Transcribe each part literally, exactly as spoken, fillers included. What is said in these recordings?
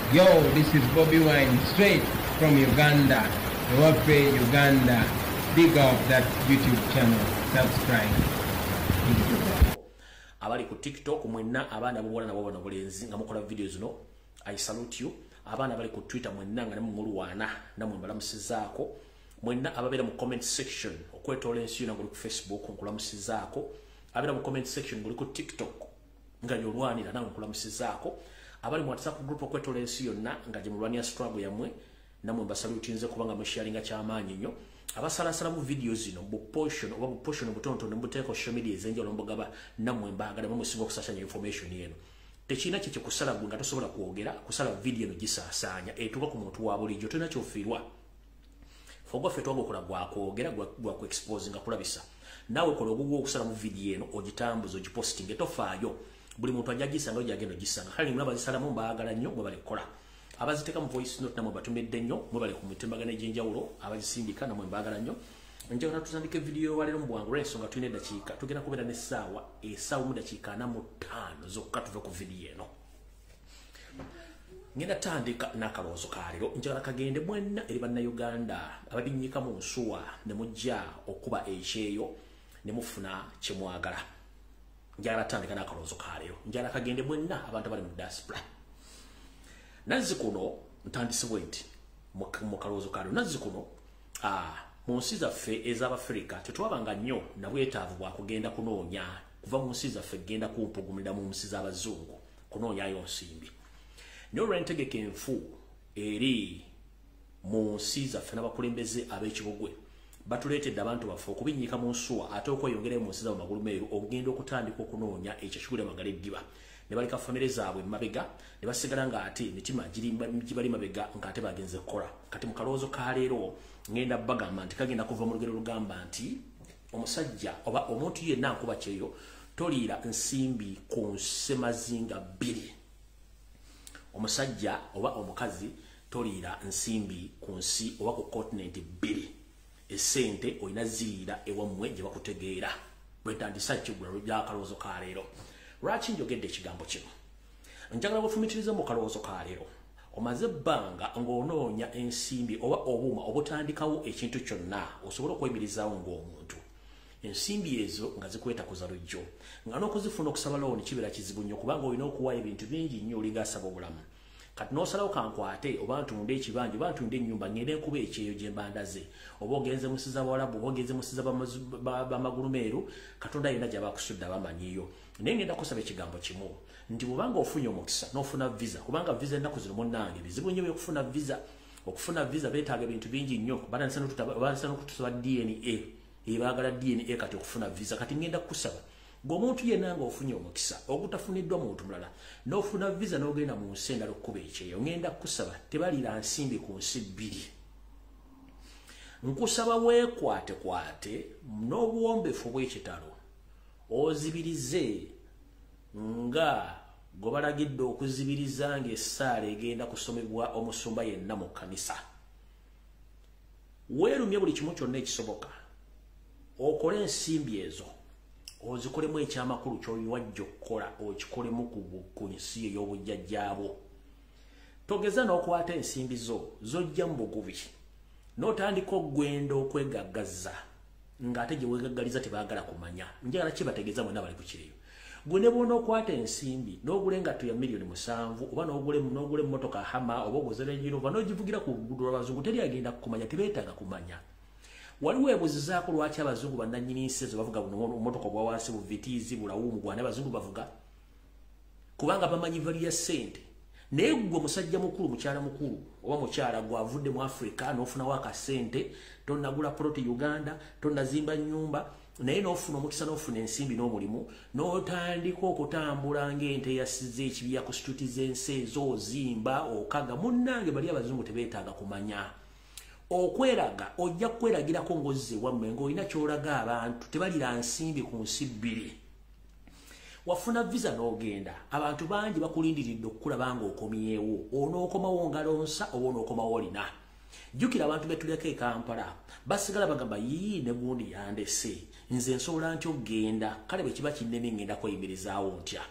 Yo, this is Bobby Wine, straight from Uganda. Wape Uganda. Big up that YouTube channel. Subscribe. Abali ku TikTok mwenna abana bobola nabo bano bulenzi nga mukola videos no. I salute you. Abana bali ku Twitter mwenna nga namulwana namwe mbalamusizaako. Mwenna ababera mu comment section okwetola ensi na ku Facebook nkulamusizaako. Abera mu comment section nguli ku TikTok nga yolwanira namwe nkulamusizaako. Abali mu WhatsApp group okwetola ensi yonna nga je mulwania struggle yamwe namwe mbasalutinze kubanga musharinga kyamaanyi nnyo. Abasalasala mu videos zino bu portion oba bu portion butonto nembuteeko social media ezenjalo mbogaba namwe mbagala mu singo kusasanya information yeno. Tekina kye kusala nga tosobola kuogera kusala video no gisasanya etuka ku muntu wa bulijjo tena kyofirwa. Fogo fe twago kola gwa kuogera gwa, gwa ku expose nga kulabisa. Nawe kola ogugwo okusala mu video eno ogitambuzo ogiposting etofaayo. Buli muntu ajagisa nga yagenda gisanga kali mulaba zisala mu mbagala nnyo mwe bale kola. Abaziteka mu voice note namwe batumedde nnyo mwe bale ku mitembagana ejjenjawulo abazisindika namwe mbagala nnyo. Njagala tutandike video walero mbwangu ensonga tulina dakiika tugenda kubeera n'essaawa essaawa mu dakiika ana mu ttaano zokka tuve ku video eno. Ngenda tandika n'akalowoozo kalero njagala kagende mwenna eri bannayuganda ababinyika mu nsuwa ne mujja okuba ekyeyo ne mufuna kye mwagala. Njagala tandika n'akalowoozo kalero njagala kagende mwenna abantu bali mu diaspora. Nazzi kuno ntandise bwenti mu kalowoozo kalero nazzi kuno ah mu nsi zaffe ez'Abafirika tetwabanga nnyo na bwetaavu bwa kugenda kunoonya kuva mu nsi zaffe genda kumpugumira mu nsi z'Abazungu kunoonyayo nsimbi. N'olwentegeka enfu eri mu nsi zaffe n'abakulembeze ab'ekibugwe batuleetedde abantu baffe okubinnyika mu nsuwa ate okweyongerayo mu nsi z'abo magulumeeru okugenda okutandika okunoonya ekyo kigule magala eddiba. Ne baleka famire zaabwe mabega ne basigala nga ate emitima gibali mabega ng'ate bagenze kukola. Kati mu kalowoozo ka leero ngenda bagamba nti kagenda kuva mu lugero lugamba nti omusajja oba omuntu yenna nkuba kyeyo toliira nsimbi ku nsemazinga bbiri. Omusajja oba omukazi toliira nsimbi ku nsi oba ku continent bbiri. Essente olina ziira ewammwe gye bakutegeera. Bwentandisa ekigula by'akalowoozo ka leero. Lwaki njogedde ekigambo kino? Njagala bufumitirize mu kalowoozo ka leero. Omaze ebbanga ng'onoonya ensimbi oba obuuma obutandikawo ekintu kyonna osobola okweyimirizaawo ng'omuntu. Ensimbi ezo nga zikwetakuza lujjo. Nga n'okuzifuna okusaba looni kibeera kizibu nnyo kubanga olina okuwaayo ebintu bingi nnyo olinga asaba obulamu. Kati n'osalawo kankwate oba ntunde ekibanja oba ntunde ennyumba ngende nkuba ekyeyo gye mbandaze oba ogenze mu nsi z'Abawarabu oba ogenze mu nsi z'Abamagulumeeru Katonda yenna gy'aba akusudde abamanyiyo. Naye ngenda kusaba ekigambo kimu nti bw'obanga ofunye omukisa n'ofuna visa kubanga visa ennaku zino munnange bizibu nnyo okufuna visa. Okufuna visa beetaaga ebintu bingi nnyo balasa n'okutusaba D N A ebaagala D N A kati okufuna visa. Kati ngenda kusaba ng'omuntu yenna nga ofunye omukisa ogutafuniddwa muntu mulala n'ofuna visa n'ogenda mu nsi endala okkuba ekyeyo ngenda kusaba tebaliira nsimbi ku nsi bbiri. Nkusaba weekwatekwate n'obuwombefu bw'ekitalo ozibirize nga gwe balagidde okuzibiriza ng'essaala egenda kusomebwa omusumba yenna mu kkanisa. Weerumye buli kimu kyonna ekisoboka okole ensimbi ezo ozikolemu ekyamakulu ky'oyiwajja okukola okikolemu ku nsi ey'obujjajjaabo. Togeza n'okwata ensimbi zo zojja mu bugubi n'otandika okugenda okwegaggaza ng'ate gye weegaggaliza tebaagala kumanya. Njagala kibategeeza mwenna bali ku kireyo. Gwe ne bw'ona okwata ensimbi n'ogula engatto ya miliyoni musanvu oba n'ogula emmotoka hama oba oguze Range Rover n'ogivugira ku luguudo lw'Abazungu teri agenda kumanya tebeetaaga kumanya. Waliwo ebuzizaako lwaki Abazungu bannannyini nsi ezo bavuga bumotoka obwa wansi buvitiizi bulawumu gwana Abazungu bavuga kubanga bamanyi vali ya ssente. Naye gwe musajja mukulu mukyala mukulu oba mukyala gwavudde mu Africa n'ofunawo akasente tonnagula ploti Uganda tonnazimba nnyumba naye n'ofuna omukisa n'ofuna ensimbi n'omulimu n'otandika okutambula ng'ente yasize ekibiya ku situti z'ensi ezo ozimba okaga munnange bali Abazungu tebeetaaga kumanya. Okweraga ojja kweragirako ng'ozze wammwe ng'olina ky'olaga abantu tebaliira nsimbi ku nsi bbiri. Wafuna visa n'ogenda abantu bangi bakulindiridde okukulaba ng'okomyewo onookomawo ngalonsa oba onookomawo olina. Jjukira abantu be tuleka e Kampala basigala bagamba yii ne gundi yandese nze nsobola ntya okugenda kale bwe kiba kinneme ngenda kweyimirizaawo ntya.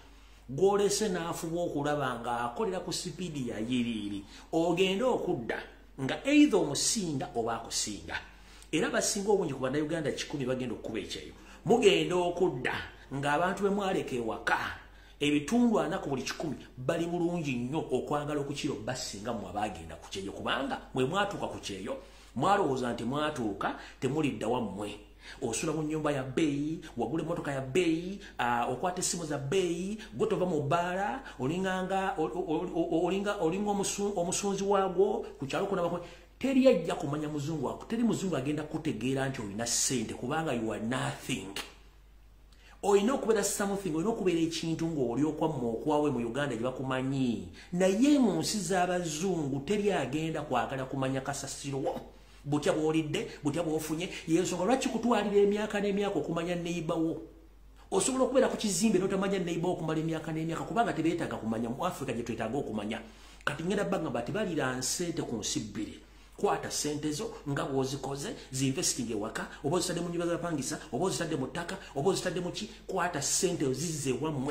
gwolese n'afuba okulaba nga akolera ku sipiidi ya yiriiri ogenda okudda nga either omusinga oba akusinga era basinga obungi ku bannayuganda kikumi bagenda okukuba ekyeyo mugenda okudda ng'abantu be mwaleka ewaka ebitundu ana ku buli kikumi bali bulungi nnyo okwagala okukiro basinga mwe abagenda ku kyeyo kubanga mwe mwatuuka ku kyeyo mwalowooza nti mwatuuka temulidda wammwe osula mu nyumba ya bbeeyi wagula emmotoka ya bbeeyi uh, okwata essimu za bbeeyi gwe tova mu bbaala olinganga olinga olinga omusunzi waagwo ku kyalo kunabakwe teri ajja kumanya muzungu wako teri muzungu agenda kutegeera nti olina ssente kubanga you are nothing olina okubeera something olina okubeera ekintu ng'oli okwamma okwawe mu Uganda gye bakumanyi naye mu nsi z'abazungu teri agenda kwagala kumanya kasasiro butya bwolidde butya bwofunye yensonga lwaki kutwalira emyaka n'emyaka okumanya neighbor osobola okubeera ku kizimbe n'otamanya neighbor okumala emyaka n'emyaka kubanga tebeetaaga kumanya mu Africa gye twetaaga okumanya kati ngenda bagamba bati balira nsente ku nsi bbiri kwata sente zo nga bw'ozikoze zinvesting ewaka oba ozitadde mu nyumba z'abapangisa oba ozitadde mu ttaka oba ozitadde mu ki kwata sente ozizze wammwe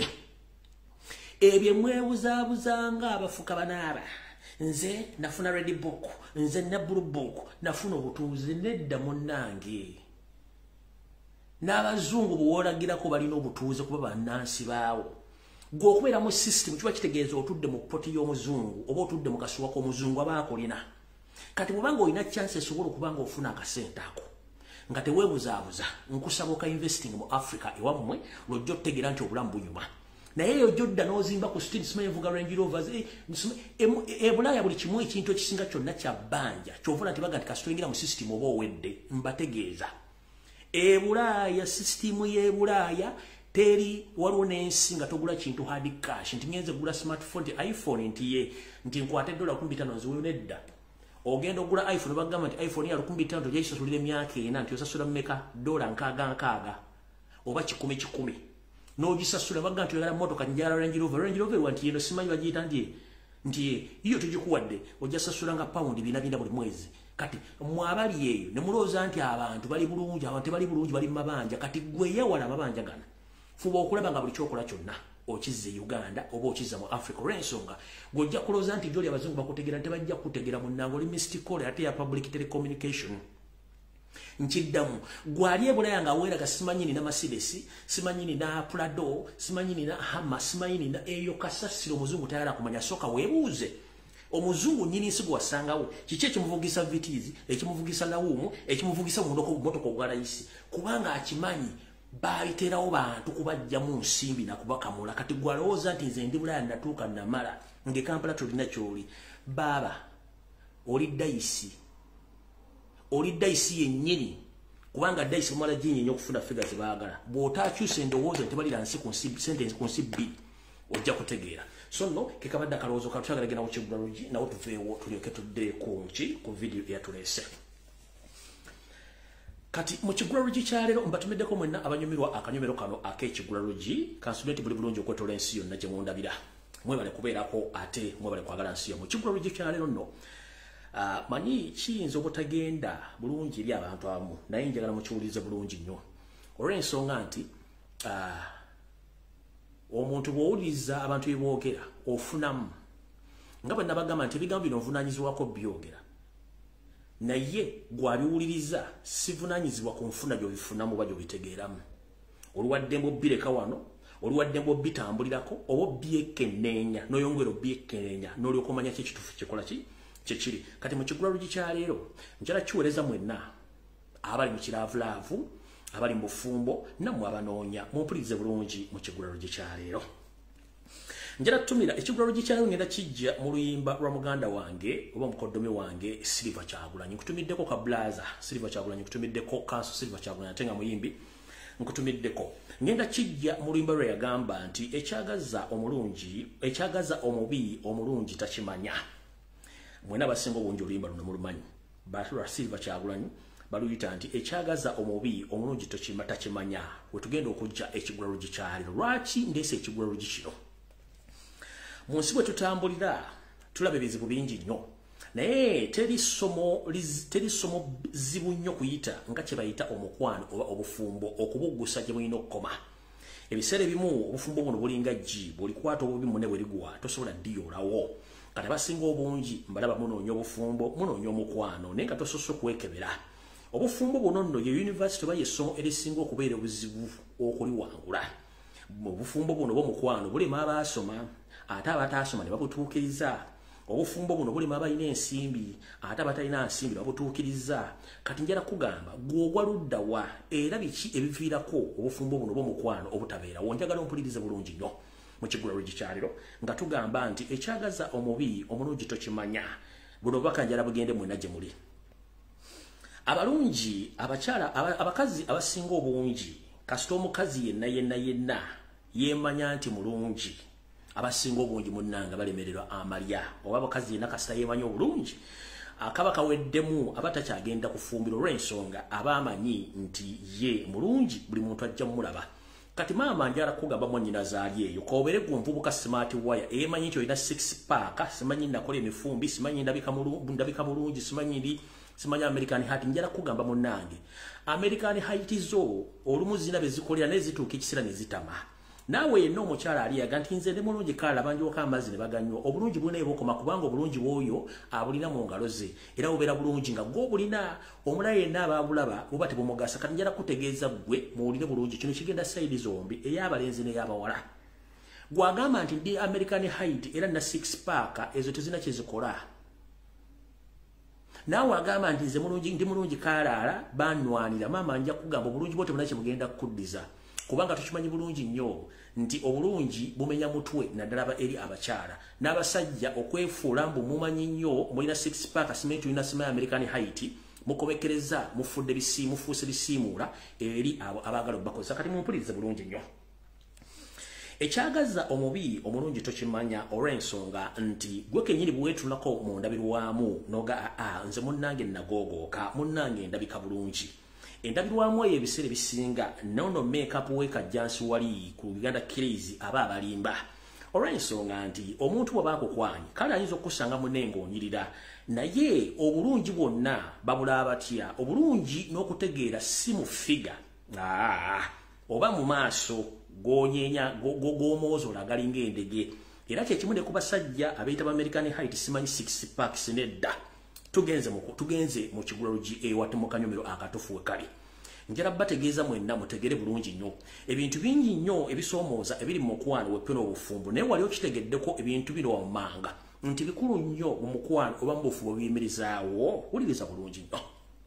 ebyo mwebuzabuzanga abafuka banaaba nze nafuna red book nze na blue book nafuna obutuuze nedda munnange n'abazungu buwolagirako balina obutuuze kuba bannansi baawo gwe okubeera mu system kiba kitegeeza otudde mu poti y'omuzungu oba otudde mu kasuwa k'omuzungu aba akolina kati bwobanga olina chance esobola okubanga ofuna akasente ako nga teweebuzaabuza nkusaba oka investing mu Africa ewammwe lwojja otutegeera nti obulamu bunyuma naye eyo jodda n'ozimba ku street simanyi vuga Range Rovers e Bulaaya buli kimu ekintu ekisinga kyonna kya bbanja kyovula nti baga nti kasituyingira mu system oba owedde mbategeeza e Bulaaya system y'e Bulaaya teri waliwo n'ensi nga togula kintu hard cash nti ngenze gula smartphone nti iPhone nti ye nti nkwate dola lukumi ttaano nziweyo nedda ogenda ogula iPhone bagamba nti iPhone ya lukumi ttaano tojayisasulira emyaka ena nti osasula mmeka dola nkaaga nkaaga oba kikumi kikumi n'ogisasula bagamba nti oyagala mmotoka njala Range Rover Range Rover wanti yeno simanyi bagiyita nti nti iyo tugikuwadde ojja sasula nga paundi bina bina buli mwezi kati mwabali eyo ne mulooza nti abantu bali bulungi abantu bali bulungi bali mabanja kati gwe yewala amabanja gana fuba okulaba nga buli kyokola kyonna okizze Uganda oba okizza mu Africa olw'ensonga gw'ojja kulooza nti gy'oli abazungu bakutegeera tebajja kutegeera munnange oli mystic ate ya public telecommunication nkiddamu gwali e Bulaaya nga aweeraga simanyi nina Mercedes simanyi nina Prado simanyi nina Hammer simanyi nina eyo kasasiro omuzungu tayagala kumanya sooka weebuuze omuzungu nnyini nsi gwasangawo kiki ekimuvugisa vitizi ekimuvugisa lawumu ekimuvugisa mumotoka ogwa layisi kubanga akimanyi baayiterawo bantu kubajja mu nsimbi nakubakamula kati gwalowooza nti nze ndi Bulaaya natuuka namala nge Kampala tolina kyoli baaba oli dayisi oli dayisi yennyini kubanga dayisi bamala ginyenya okufuna figure zebaagala bw'otaakyusa endowooza nti balira nsi ku sente ku nsi bbiri ojja kutegeera so nno kekabadde akalowoozo katutagalagenda ku Kigulalogy nawo tuveewo tulyoke tudde ku nki ku vidiyo eyatuleese kati mu Kigulalogy kyaleero mbatumiddeko mwenna abanyumirwa akanyumiro kano ak'Ekigulalogy kansubira nti buli bulungi okwetola ensi yonna gye mundabira mwebale kubeerako ate mwebale kwagala nsi yo mu Kigulalogy kyaleero nno Uh, manyi kiyinza obutagenda bulungi eri abantu abamu naye njagala mukiwulize bulungi nnyo olw'ensonga nti uh, omuntu bw'owuliriza abantu bye boogera ofunamu nga bwe nabagamba nti ebigambo bino nvunaanyizibwako byogera naye gwabiwuliriza sivunaanyizibwa ku nfuna gy'obifunamu oba gy'obitegeeramu oluwaddembe obbireka wano oluwaddembe obbitambulirako oba obbyekenneenya n'oyongera obbyekenneenya n'olyoka omanya ki ekituufu kikola ki kyekiri kati mu Kigulalogy kyaleero njala kiweereza mwenna abali mu kiravulaavu abali mu bufumbo nammwe abanoonya mumpulirize bulungi mu Kigulalogy kyaleero njala tutumira Ekigulalogy kyaleero ngenda kijja mu luyimba lwa muganda wange oba mukoddomi wange Silver Kyagulanyi nkutumiddeko ka blaza Silver Kyagulanyi nkutumiddeko kanso Silver Kyagulanyi ate nga muyimbi nkutumiddeko ngenda kijja mu luyimba lwe yagamba nti ekyagaza omulungi ekyagaza omubi omulungi takimanya mwena basinga obungi oluyimba luno mulumanyi balwa Silver Kyagulanyi baluyita nti ekyagaza omubi omulungi takimanya wetugenda okujja Ekigulalogy kyaleero lwaki ndeese Ekigulalogy kino mu nsi bwe tutambulira tulaba ebizibu bingi nnyo naye teri somo teri somo zibu nnyo kuyita nga kye bayita omukwano oba obufumbo okubuggusa gye bulina okukoma ebiseera ebimu obufumbo buno bulinga jji bw'olikwata obubi munne bwe ligwa tosobola ddiyolawo kati abasinga obungi mbalaba munoonya obufumbo munoonya omukwano naye nga tosoose okwekebera obufumbo buno nno ye yunivasite oba yessomo erisinga okubeera obuzibu okuliwangula obufumbo buno bw'omukwano bulema abaasoma ate abataasoma ne babutuukiriza obufumbo buno bulema abalina ensimbi ate abatalina nsimbi ne babutuukiriza kati njala kugamba gw'ogwa ludda wa era biki ebiviirako obufumbo buno bw'omukwano obutabeerawo njagala ompulirize bulungi nnyo mu kigulalo gikyaliro nga tugamba nti ekyagaza omubi omulungi tokimanya buno bubaka njala bugende mwena gye muli abalungi abakyala abakazi abasinga obungi kasita omukazi yenna yenna yenna yemanya nti mulungi abasinga obungi munnanga balemererwa amalya oba abakazi yenna kasita yemanya obulungi akaba kaweddemu abatakyagenda kufumbira olw'ensonga abamanyi nti ye mulungi buli muntu ajja mumulaba kati maama njala kugamba mwannyina zaali eyo koobere gwe nvubuka smart wire emanyi nti olina six pack simanyi nakola emifumbi simanyi ndabika bulungi simanyi ndi simanyi American Heart njala kugamba munnange American Heart zo olumu zina bezikolera nezituuka ekisera nezitama nawe yenna omukyala ali yaga nti nze ndi mulungi kala banjoka amazzi ne baganywa obulungi bulina ebokoma kubanga obulungi bw'oyo abulina mu ngalo ze era bubeera bulungi nga gw'obulina omulala yenna abaabulaba buba tebumugasa kati njala kutegeeza gwe muwulire bulungi kino kigenda sayidi zombi ey'abalenzi n'ey'abawala gwagamba nti ndi American Heart era na six pack ezo tezina kyezikola nawe agamba nti nze mulungi ndi mulungi kalaala banwanira maama nja kugamba obulungi bwo tebuna kye bugenda kukuddiza kubanga tukimanyi bulungi nnyo nti obulungi bumenya mutwe naddala eri abakyala n'abasajja okwefuula mbu mumanyi nnyo mulina six pack simanyi tulina simanyi American Height mukomekereza mufudde bisiimu mufuuse bisiimuula eri abo abaagala obakozesa kati mumpulirize bulungi nnyo ekyagaza omubi omulungi tokimanya olw'ensonga nti gwe kenyini bweweetulako mu ndabirwamu noga aa nze munnange nagogooka munnange ndabika bulungi endabirwamu eyo ebiseera ebisinga nono makeup wekajjansi wali ku Uganda Crazy aba abalimba olw'ensonga nti omuntu bw'aba akukwanyi kale ayinza okusanga munne ng'onyirira naye obulungi bwonna babulaba batya obulungi n'okutegeera si mu figa oba mu maaso gonyenya gomoozo lagalinga endege era kyekimu ne ku basajja abeeyita ba American Height simanyi six packs nedda tugenze mu tugenze mu kigulalo gi ewate mu kanyomero akatufu we kali njala bategeeza mwenna mutegere bulungi nnyo ebintu bingi nnyo ebisoomooza ebiri mu mukwano wepeno obufumbo naye wali okitegeddeko ebintu bino wammanga nti bikulu nnyo mu mukwano oba mu bufumbo biyimirizaawo wuliriza bulungi nnyo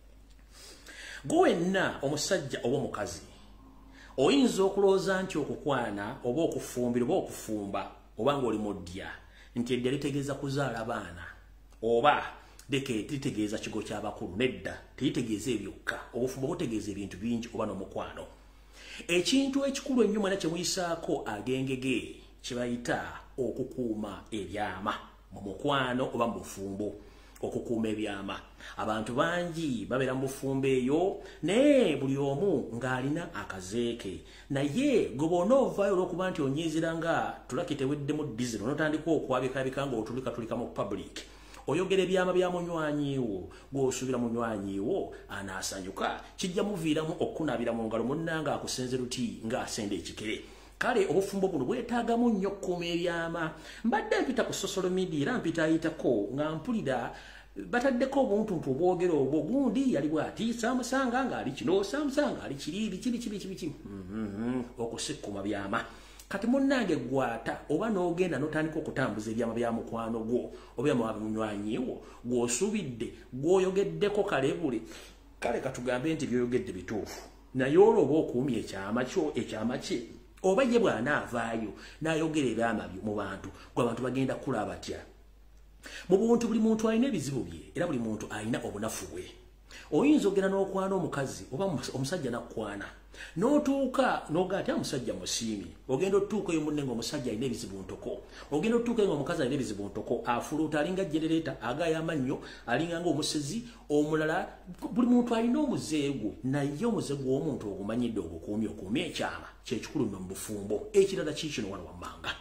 gwenna omusajja oba omukazi oyinza okulooza nti okukwana oba okufumbira oba okufumba oba ng'oli mu ddya nti eddya litegeeza kuzaala baana oba deke litegeeza kigo ky'abakulu nedda teritegeeza ebyokka obufumbo butegeeza ebintu bingi oba n'omukwano ekintu ekikulu ennyo mwena kye muyisaako agengege kye bayita okukuuma ebyama mu mukwano oba mu bufumbo okukuuma ebyama abantu bangi babeera mu bufumbo eyo naye buli omu ng'alina akazeeke naye gwe bw'ona ovaayo olw'okuba nti onyiizira nga tulaki teweddemu dizero n'otandika okwabikabika nga otulika tulika mu public oyogera ebyama bya munywanyiwo gw'osuubira munywanyiwo anaasanyuka kijja muviiramu okunaabira mu ngalo munnanga akusenze luti ng'asenda ekikere kale obufumbo buno bwetaagamu nnyo okkuuma ebyama mbadde mpita ku social media era mpita ayitako nga mpulira bataddeko obuntuntu obwogera obwo gundi yali bw'ati saamusanga ng'ali kino saamusanga ali kiri biki biki biki biki okusikkuma byama kati munnange gwata oba n'ogenda n'otandika okutambuza ebyama bya mukwano gwo obyama munywanyiwo gw'osuubidde gw'oyogeddeko kale buli kale katugambe nti by'oyogedde bituufu naye olwo oba okuumya ekyama kyo ekyama kye oba ye bw'anaavaayo n'ayogera ebyama byo mu bantu gwe abantu bagenda kula batya mu buntu buli muntu alina ebizibu bye era buli muntu alina obunafu bwe oyinza ogenda n'okwana omukazi oba omusajja nakwana n'otuuka n'ogaa ati omusajja musiimi ogenda otuuka eyo munne ng'omusajja alina ebizibu ntoko ogenda otuuka eyo ng'omukazi alina ebizibu ntoko afuluuta alinga genereeta agaaya amannyo alinga ng'omusezi omulala buli muntu alina omuzeegwe naye omuzeegwe w'omuntu ogumanyidde ogukuumye okuumya ekyama kyekikulu nnyo mu bufumbo ekirala kiikino wano wammanga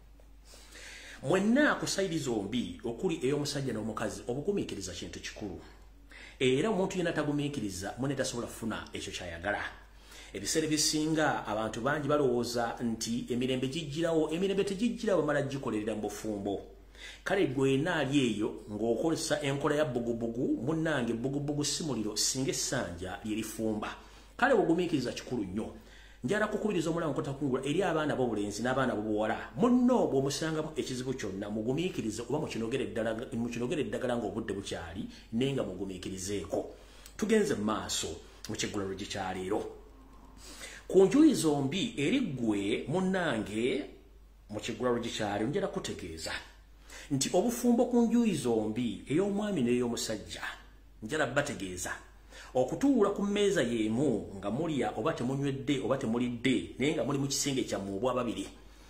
mwenna ku sayidi zombi okuli ey'omusajja n'omukazi obugumiikiriza kintu kikulu era omuntu yenna tagumiikiriza mwene tasobola kufuna ekyo kyayagala ebiseera bisinga abantu bangi balowooza nti emirembe gijjirawo emirembe tegijjirawo mala gikolerera mu bufumbo kale gwe naali eyo ng'okozesa enkola ya bugubugu munnange bugubugu si muliro singa essanja lyerifumba kale ogumiikiriza kikulu nnyo njala kukubiriza omulango kotakungula eri abaana b'obulenzi n'abaana b'obuwala munno bw'omusangamu ekizibu kyonna mugumiikirize oba mukinogere eddagala ng'obudde bukyali naye nga mugumiikirizeeko tugenze mu maaso mu kyeggulalo gikyaleero ku njuyi zombi eri ggwe munnange mu kyeggulalo gikyaleero njala kutegeeza nti obufumbo ku njuyi zombi ey'omwami n'ey'omusajja njala bategeeza okutuula ku mmeeza y'emu nga mulya oba temunywedde oba temulidde naye nga muli mu kisenge kyammwe obwababiri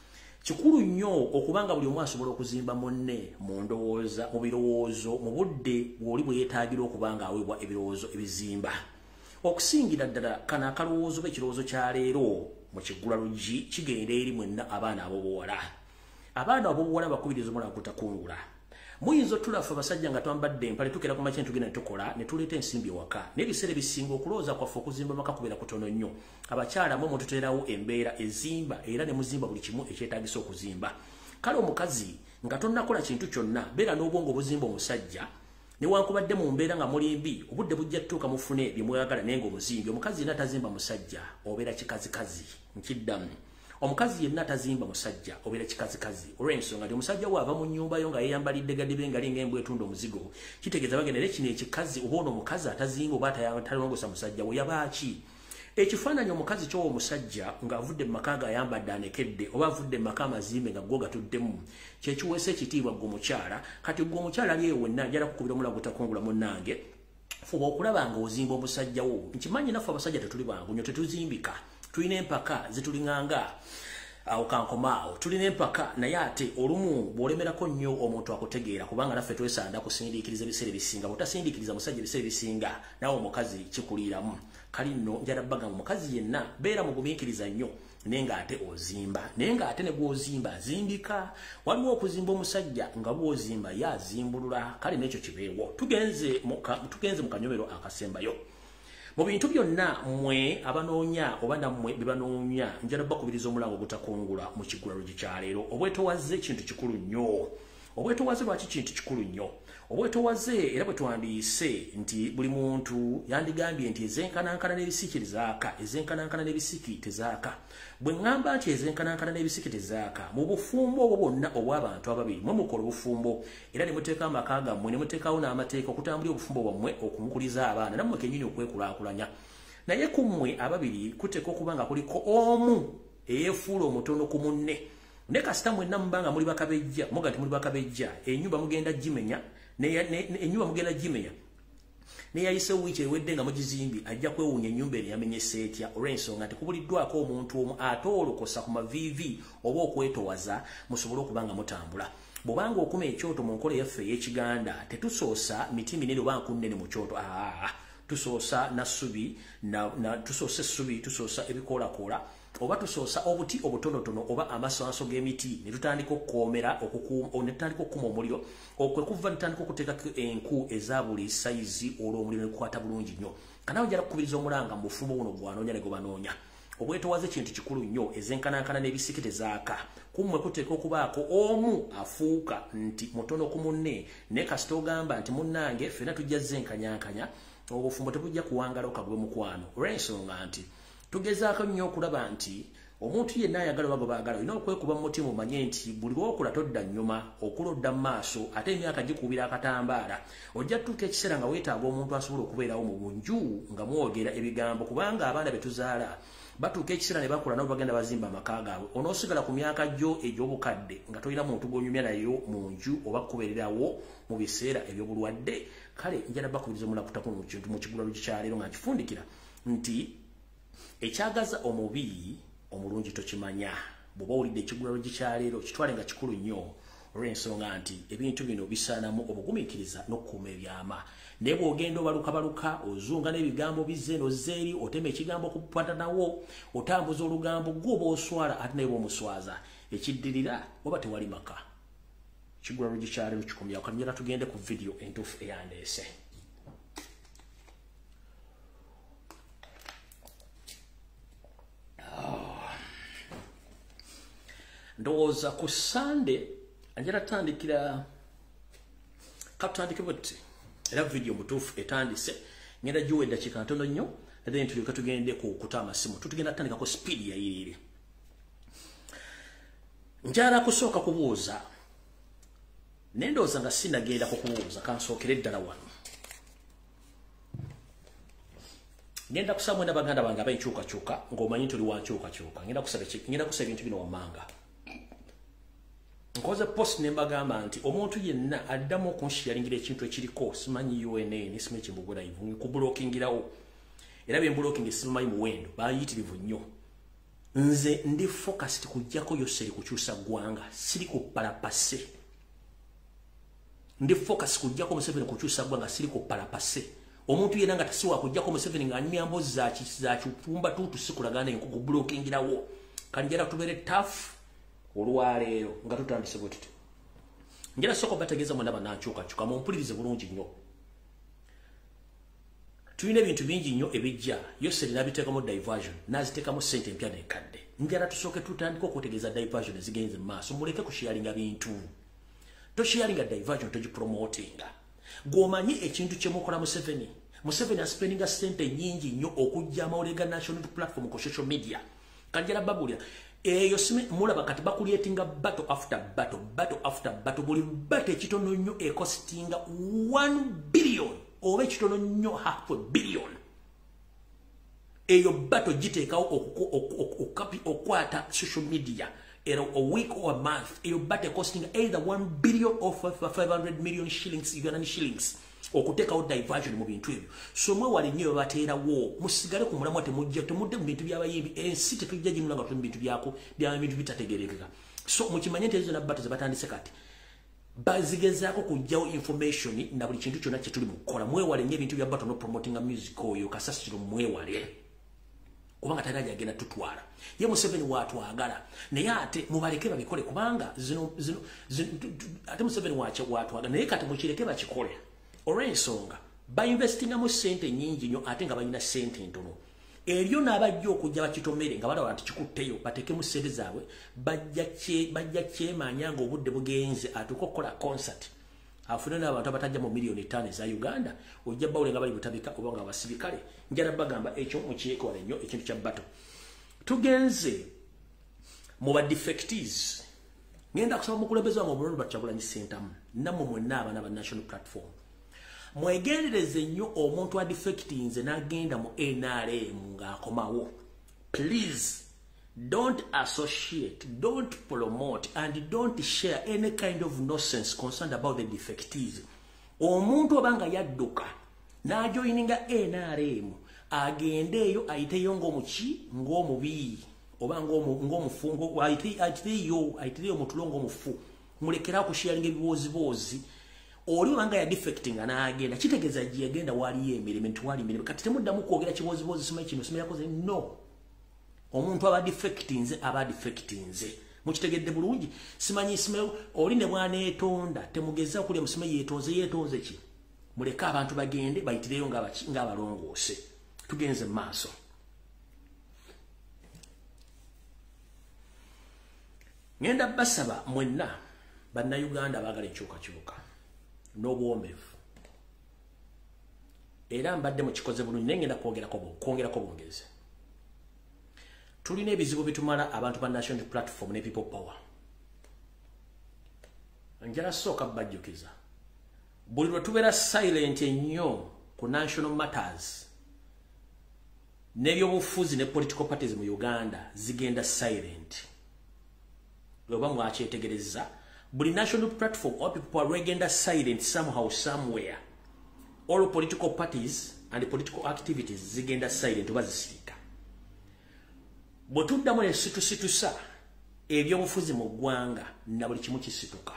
kikulu nnyo okubanga buli omu asobola okuzimba munne mu ndowooza mu birowoozo mu budde bw'oli bwe yeetaagira okubanga aweebwa ebirowoozo ebizimba okusingira ddala kano akalowoozo b'ekirowoozo kya leero mu kiggulalo gi kigenda eri mwenna abaana ab'obuwala abaana ab'obuwala bakubiriza omulango kutakungula muyinza otulafa abasajja nga twambadde empale tukera ku makya ne tugenda ne tukola ne tuleeta ensimbi ewaka n'ebiseera ebisinga okulowooza kwaffe okuzimba maka kubeera kutono nnyo abakyala mwe mututeerawo embeera ezimba era ne muzimba buli kimu ekyetaagisa okuzimba kale omukazi nga tonnakola kintu kyonna beera n'obwongo obuzimba omusajja newankubadde mu mbeera nga muli mbi obudde bujja tutuuka mufune bye mwagala naye ng'omuzimbi omukazi yenna tazimba musajja obeera kikazikazi nkiddamu omukazi yenna tazimba musajja obeera kikazikazi olw'ensonga nti omusajja bw'ava mu nnyumba yo nga yeeyambalidde gaddibe nga linga embwa etunda omuzigo kitegeeza bagenda era kino ekikazi oba ono omukazi atazimba oba talongosa musajja we yaba ki ekifaananyi omukazi kyowa omusajja ng'avudde mu maka g'ayambadde anekedde oba avudde mu maka amazimbe nga go gatuddemu kyekiweesa ekitiibwa gwe omukyala kati gwe omukyala ali eyo wenna njala kukubira omulango otakungula munnange fuba okulaba ng'ozimba omusajja wo nkimanyi naffe abasajja tetuli bangu nnyo tetuzimbika tulina empaka zitulinganga awo kankomaawo tulina empaka naye ate olumu bw'olemerako nnyo omuntu akutegeera kubanga naffe twesanda kusindiikiriza ebiseera ebisinga bw'otasindiikiriza musajja ebiseera ebisinga nawe omukazi kikuliiramu kali nno njala bbaga mu mukazi yenna beera mugumiikiriza nnyo naye ng'ate ozimba naye ng'ate ne gw'ozimba azimbika waliwo okuzimba omusajja nga bw'ozimba ye azimbulula kale n'ekyo kibeewo tugenze mu kanyomero akasembayo mu bintu byonna mmwe abanoonya oba nammwe bye banoonya njala bakubiriza omulango ogutakungula mu kiggulalo gikyaleero obwetowaze kintu kikulu nnyo obwetowaze lwaki kintu kikulu nnyo obwetowaze era bwe twandiise nti buli muntu yandigambye nti ezenkanankana n'ebisiki tezaaka ezenkanankana n'ebisiki tezaaka bwe ŋŋamba nti ezenkanankana n'ebisiki tezaaka mu bufumbo obwo bwonna obw'abantu ababiri mwe mukola obufumbo era ne muteeka amaka gammwe ne muteekawo n'amateeka okutambulira obufumbo bwammwe okumukuliza abaana nammwe kennyini okwekulaakulanya naye ku mmwe ababiri kuteeka okuba nga kuliko omu eyeefuula omutono ku munne ne kasita mwenna mubanga muli bakabejja muga nti muli bakabejja ennyumba mugenda gimenya ennyumba mugenda gimenya neyayise wiiki ewedde nga mugizimbi ajja kwewuunya ennyumba eno yamenyese etya olw'ensonga nti kubuliddwako omuntu omu ate olokosa ku maviivi oba okwetowaza musobole okuba nga mutambula bw'obanga okuma ekyoto mu nkola yaffe ey'ekiganda tetusoosa miti minene oba nkunnene mu kyoto aa tusoosa nassubi tusoosa essubi tusoosa ebikoolakoola oba tusoosa obuti obutonotono oba amasanso g'emiti ne tutandika okukoomera ne tutandika okukuma omuliro okwe kuva ne tutandika okuteekako enku eza buli sayizi olw'omuliro ne gukwata bulungi nnyo kanaawe njala kukubiriza omulanga mu bufumbo buno gwanoonya ne gwe banoonya obwetowaze kintu kikulu nnyo ezenkanankana n'ebisiki tezaaka kummwe kuteeka okubaako omu afuuka nti mutono ku munne naye kasita ogamba nti munnange ffenna tujja zenkanyankanya obufumbo tebujja kuwangala okagwe mukwano olw'ensonga nti tugezaako nnyo okulaba nti omuntu yenna ayagala oba gwe baagala olina okwekuba mu mutima omanye nti buli lw'okola todda nnyuma okula odda mu maaso ate emyaka gikuubira akatambaala ojja tutuuka ekiseera nga weetaaga omuntu asobola okubeerawo mu bunju nga mwogera ebigambo kubanga abaana be tuzaala batuuka ekiseera ne bakola nabo bagenda bazimba amaka gaabwe onoosigala ku myaka gyo egy'obukadde nga tolina muntu gw'onyumya nayo mu nju oba kubeererawo mu biseera eby'obulwadde kale njala bakubiriza omula kutakunu mu kiggulalo gikyaleero nga nkifundikira nti ekyagaza omubi omulungi tokimanya bw'oba owulidde ekiggulalo gikyaleero kitwale nga kikulu nnyo olw'ensonga nti ebintu bino bisaanamu obugumiikiriza n'okukuuma ebyama naye bw'ogenda obalukabaluka ozunga n'ebigambo bizze nozza eri otema ekigambo okupatanawo otambuza olugambo gw'oba oswala ate naye bw'omuswaza ekiddirira oba tewali maka ekiggulalo gikyaleero kikomyawo kanyera tugende ku vidiyo entuufu eyandeese ndowooza ku Sunday anjala tandikira katandike buti era video mutuufu etandise ngenda juwe dakika ntono nnyo then tulyoka tugende ku kutama simu tutugenda tandika ko speed ya yiriri njala kusooka kubuuza nendooza nga sinagenda kukubuuza kansookere ddala wano ngenda kusaba mwenda baganda bange abenkyukakyuka ng'omanyi tuli wankyukakyuka ngenda kusaba ngenda kusaba ebintu bino wammanga nkoze post ne mbagamba nti omuntu yenna addamu okunsharingira ekintu ekiriko simanyi U N A ni simanyi kimbugo live ku blockingirawo era bye blocking simanyi muwendo bayitirivu nnyo nze ndi focused kujjako yoseri kukyusa gwanga siri ku palapase ndi focus kujjako Museveni kukyusa gwanga siri ku palapase omuntu yenna nga tasiwa kujjako Museveni nga anyumya mbozi za za chupumba tutu sikulagana ku blockingirawo kanjera tubere tough olwaleero nga tutandise bwetute njera soko bategeza mwenda banakyuka kyuka mumpulirize bulungi nnyo tulina ebintu bingi nnyo ebijja yoseri nabiteekamu diversion naziteekamu ssente empya nekadde njala tusooke tutandika okutegeeza diversion ezigenze mu maaso muleke kusharinga bintu tosharinga diversion togipromotinga gwomanyi ekintu kyemukola Museveni Museveni aspendinga ssente nyingi nnyo okujja amawulire ga national platform ku social media kanjala babulira eyo sime mulaba kati bakulietinga battle after battle battle after battle buli battle ekitono nnyo ekostinga one billion oba ekitono nnyo half a billion eyo battle giteekawo okwata social media era a week or a month eyo battle costing either one billion or five hundred million shillings Ugandan shillings okuteekawo diversion mu bintu ebyo so mwe wali nnyo bateerawo musigale ku mulamwa temujja temudde mu bintu by'abayimbi ensi tetujja ginula nga tuli mu bintu byako bya bintu bitategerekeka so mukimanye nti ezo nabbatu zebatandise kati bazigezaako kujjawo information na buli kintu kyonna kye tuli mu kukola mwewale nnyo ebintu bya battle no promoting music oyo kasasiro mwewale kubanga tayari agenda tutwala ye Museveni watwagala naye ate mubaleke babikole kubanga zino zino ate Museveni wache watwagala naye kati mukireke bakikole olw'ensonga bainvestinga mu sente nyingi nnyo ate nga balina sente ntono eryo n'abajja okujja bakitomere nga balaba nti kikutteyo bateke mu sente zaabwe bajja kye bajja kyemanya nga obudde bugenze atuuka okukola concert afune n'abantu abatajja mu miliyoni ttaano za Uganda ojja bawule nga bali butabika oba nga basirikale njala bagamba ekyo mukiyekola nnyo ekintu kya battle tugenze mu ba defectees ngenda kusaba mukulembeze wa mu Burundi Kyagulanyi Ssentamu namwe mwenna abaana ba national platform mwegendereze nnyo omuntu wa defectinze n'agenda mu N R M ng'akomawo please don't associate, don't promote, and don't share any kind of nonsense concerned about the defectees. Omuntu obanga yadduka n'ajoininga N R M agendeeyo ayiteyo ng'omuki ng'omubi oba ng'omufungo ayiteyo ayiteyo omutulo ng'omufu mulekera kusharinga ebiwoziboozi oli obanga ya defectinga n'agenda kitegeeza gye yagenda waaliyo emirime nti waali emirime kati temuddamu kwogera kiwoziboozi simanyi kino simanyi yakoze no omuntu aba defectinze aba defectinze mukitegedde bulungi simanyi simanyi oli ne mwana etonda temugeza kulya musimanyi yetonze yetonze ki muleka abantu bagende bayitireyo ng'abalongoose tugenze mu maaso ngenda basaba mwenna bannayuganda abaagala enkyukakyuka n'obuwomevu era mbadde mukikoze bulungi naye ngenda kwongerako bwongeze tulina ebizibu bitumala abantu ba national platform ne people power njala sooka bajjukiza buli lwe tubeera silent ennyo ku national matters n'ebyobufuzi ne political parties mu Uganda zigenda silent lweba mwakyetegereza buli national platform or people are regenda silent somehow somewhere all political parties and political activities zigenda silent oba zisirika bwetuddamu ne situsitusa ebyobufuzi mu ggwanga na buli kimu kisituka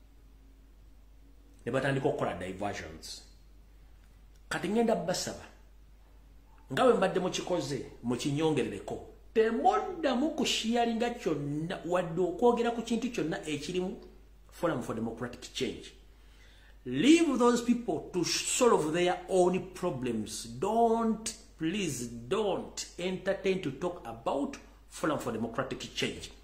ne batandika okukola diversions kati ngenda basaba nga bwe mbadde mukikoze mukinyongerereko temuddamu kushiyaringa kyonna wadde okwogera ku kintu kyonna ekirimu Forum for Democratic Change. Leave those people to solve their own problems. Don't, please don't entertain to talk about Forum for Democratic Change.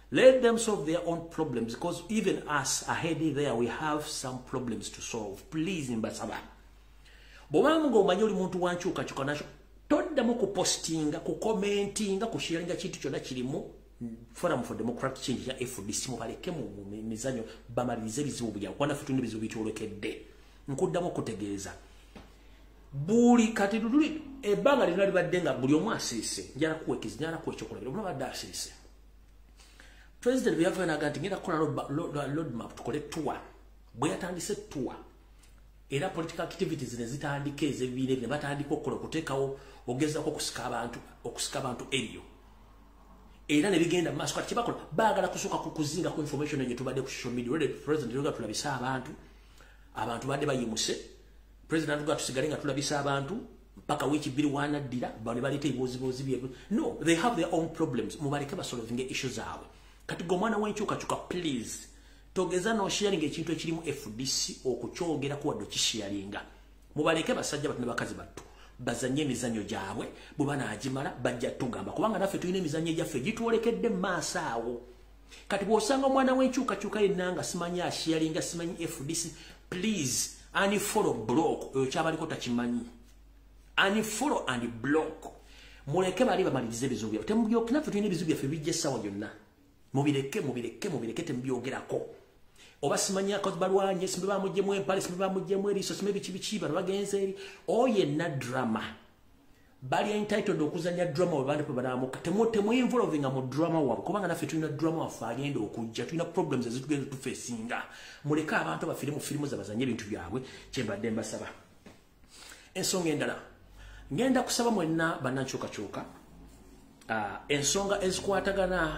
Let them solve their own problems, because even us ahead there, we have some problems to solve. Please, Mbasaba. Bomamu ngo manyo li muntu wanchuka chuka nasho. Toddamu ku postinga, ku commentinga, ku sharinga chitu kyonna kirimu Forum for Democratic Change ya F D C mu baleke mu mizanyo bamalirize bizibu bya kwana fitunde bizibu bitolokedde. Nkuddamu kutegeeza. Buli kati duduli ebanga lino libadde nga buli omu asiise njala kuwekiza njala kwechokola bino badde asiise. President byava na ganti ngenda kola road map tukole tour. Bwe yatandise tour. Era political activities ne zitandike ezebire ne batandika okukola okuteekawo ogezako okusika abantu okusika abantu eriyo. Era ne bigenda maaso kati kibakola baagala kusuka ku kuzinga ku information enye tubadde ku social media. Already president yoga tulabisa abantu abantu badde bayimuse. President yoga tusigale nga tulabisa abantu mpaka wiki biri wanaddira bali balite ibozi bozi bye. No, they have their own problems. Mubaleke ba solving issues zaabwe. Kati gomwana wenchuka chuka please togeza no sharing ekintu ekirimu F D C okukyogera ku waddo kisharinga. Mubaleke basajja batune bakazi battu bazanye emizanyo gyabwe bubana ajimala bajja tugamba kubanga naffe tulina emizanyo gyaffe gitwolekedde maaso awo. Kati bw'osanga omwana w'enkyuka kyuka yennanga simanyi asharinga simanyi F D C please unfollow block oyo kyabaliko takimanyi unfollow and block. Muleke bali bamalirize ebizibu byaffe temubyoke naffe tulina ebizibu byaffe bijja essawa yonna. Mubireke mubireke mubireke tembyogerako. Oba simanya ko balwanye simbe bamujjemu empale simbe bamujjemu eriso simbe bikibikiba bagenze eri oye na drama. Bali entitled okuzanya drama we bande banamuka temote mu involving mu drama wa kubanga naffe tulina drama wafa agenda okujja tulina problems ezitugenda tu facinga. Muleka abantu ba filimu filimu zabazanye ebintu byabwe kyembadde mbasaba. Ensonga endala ngenda kusaba mwenna bananchuka chuka ah ensonga ezikwatagana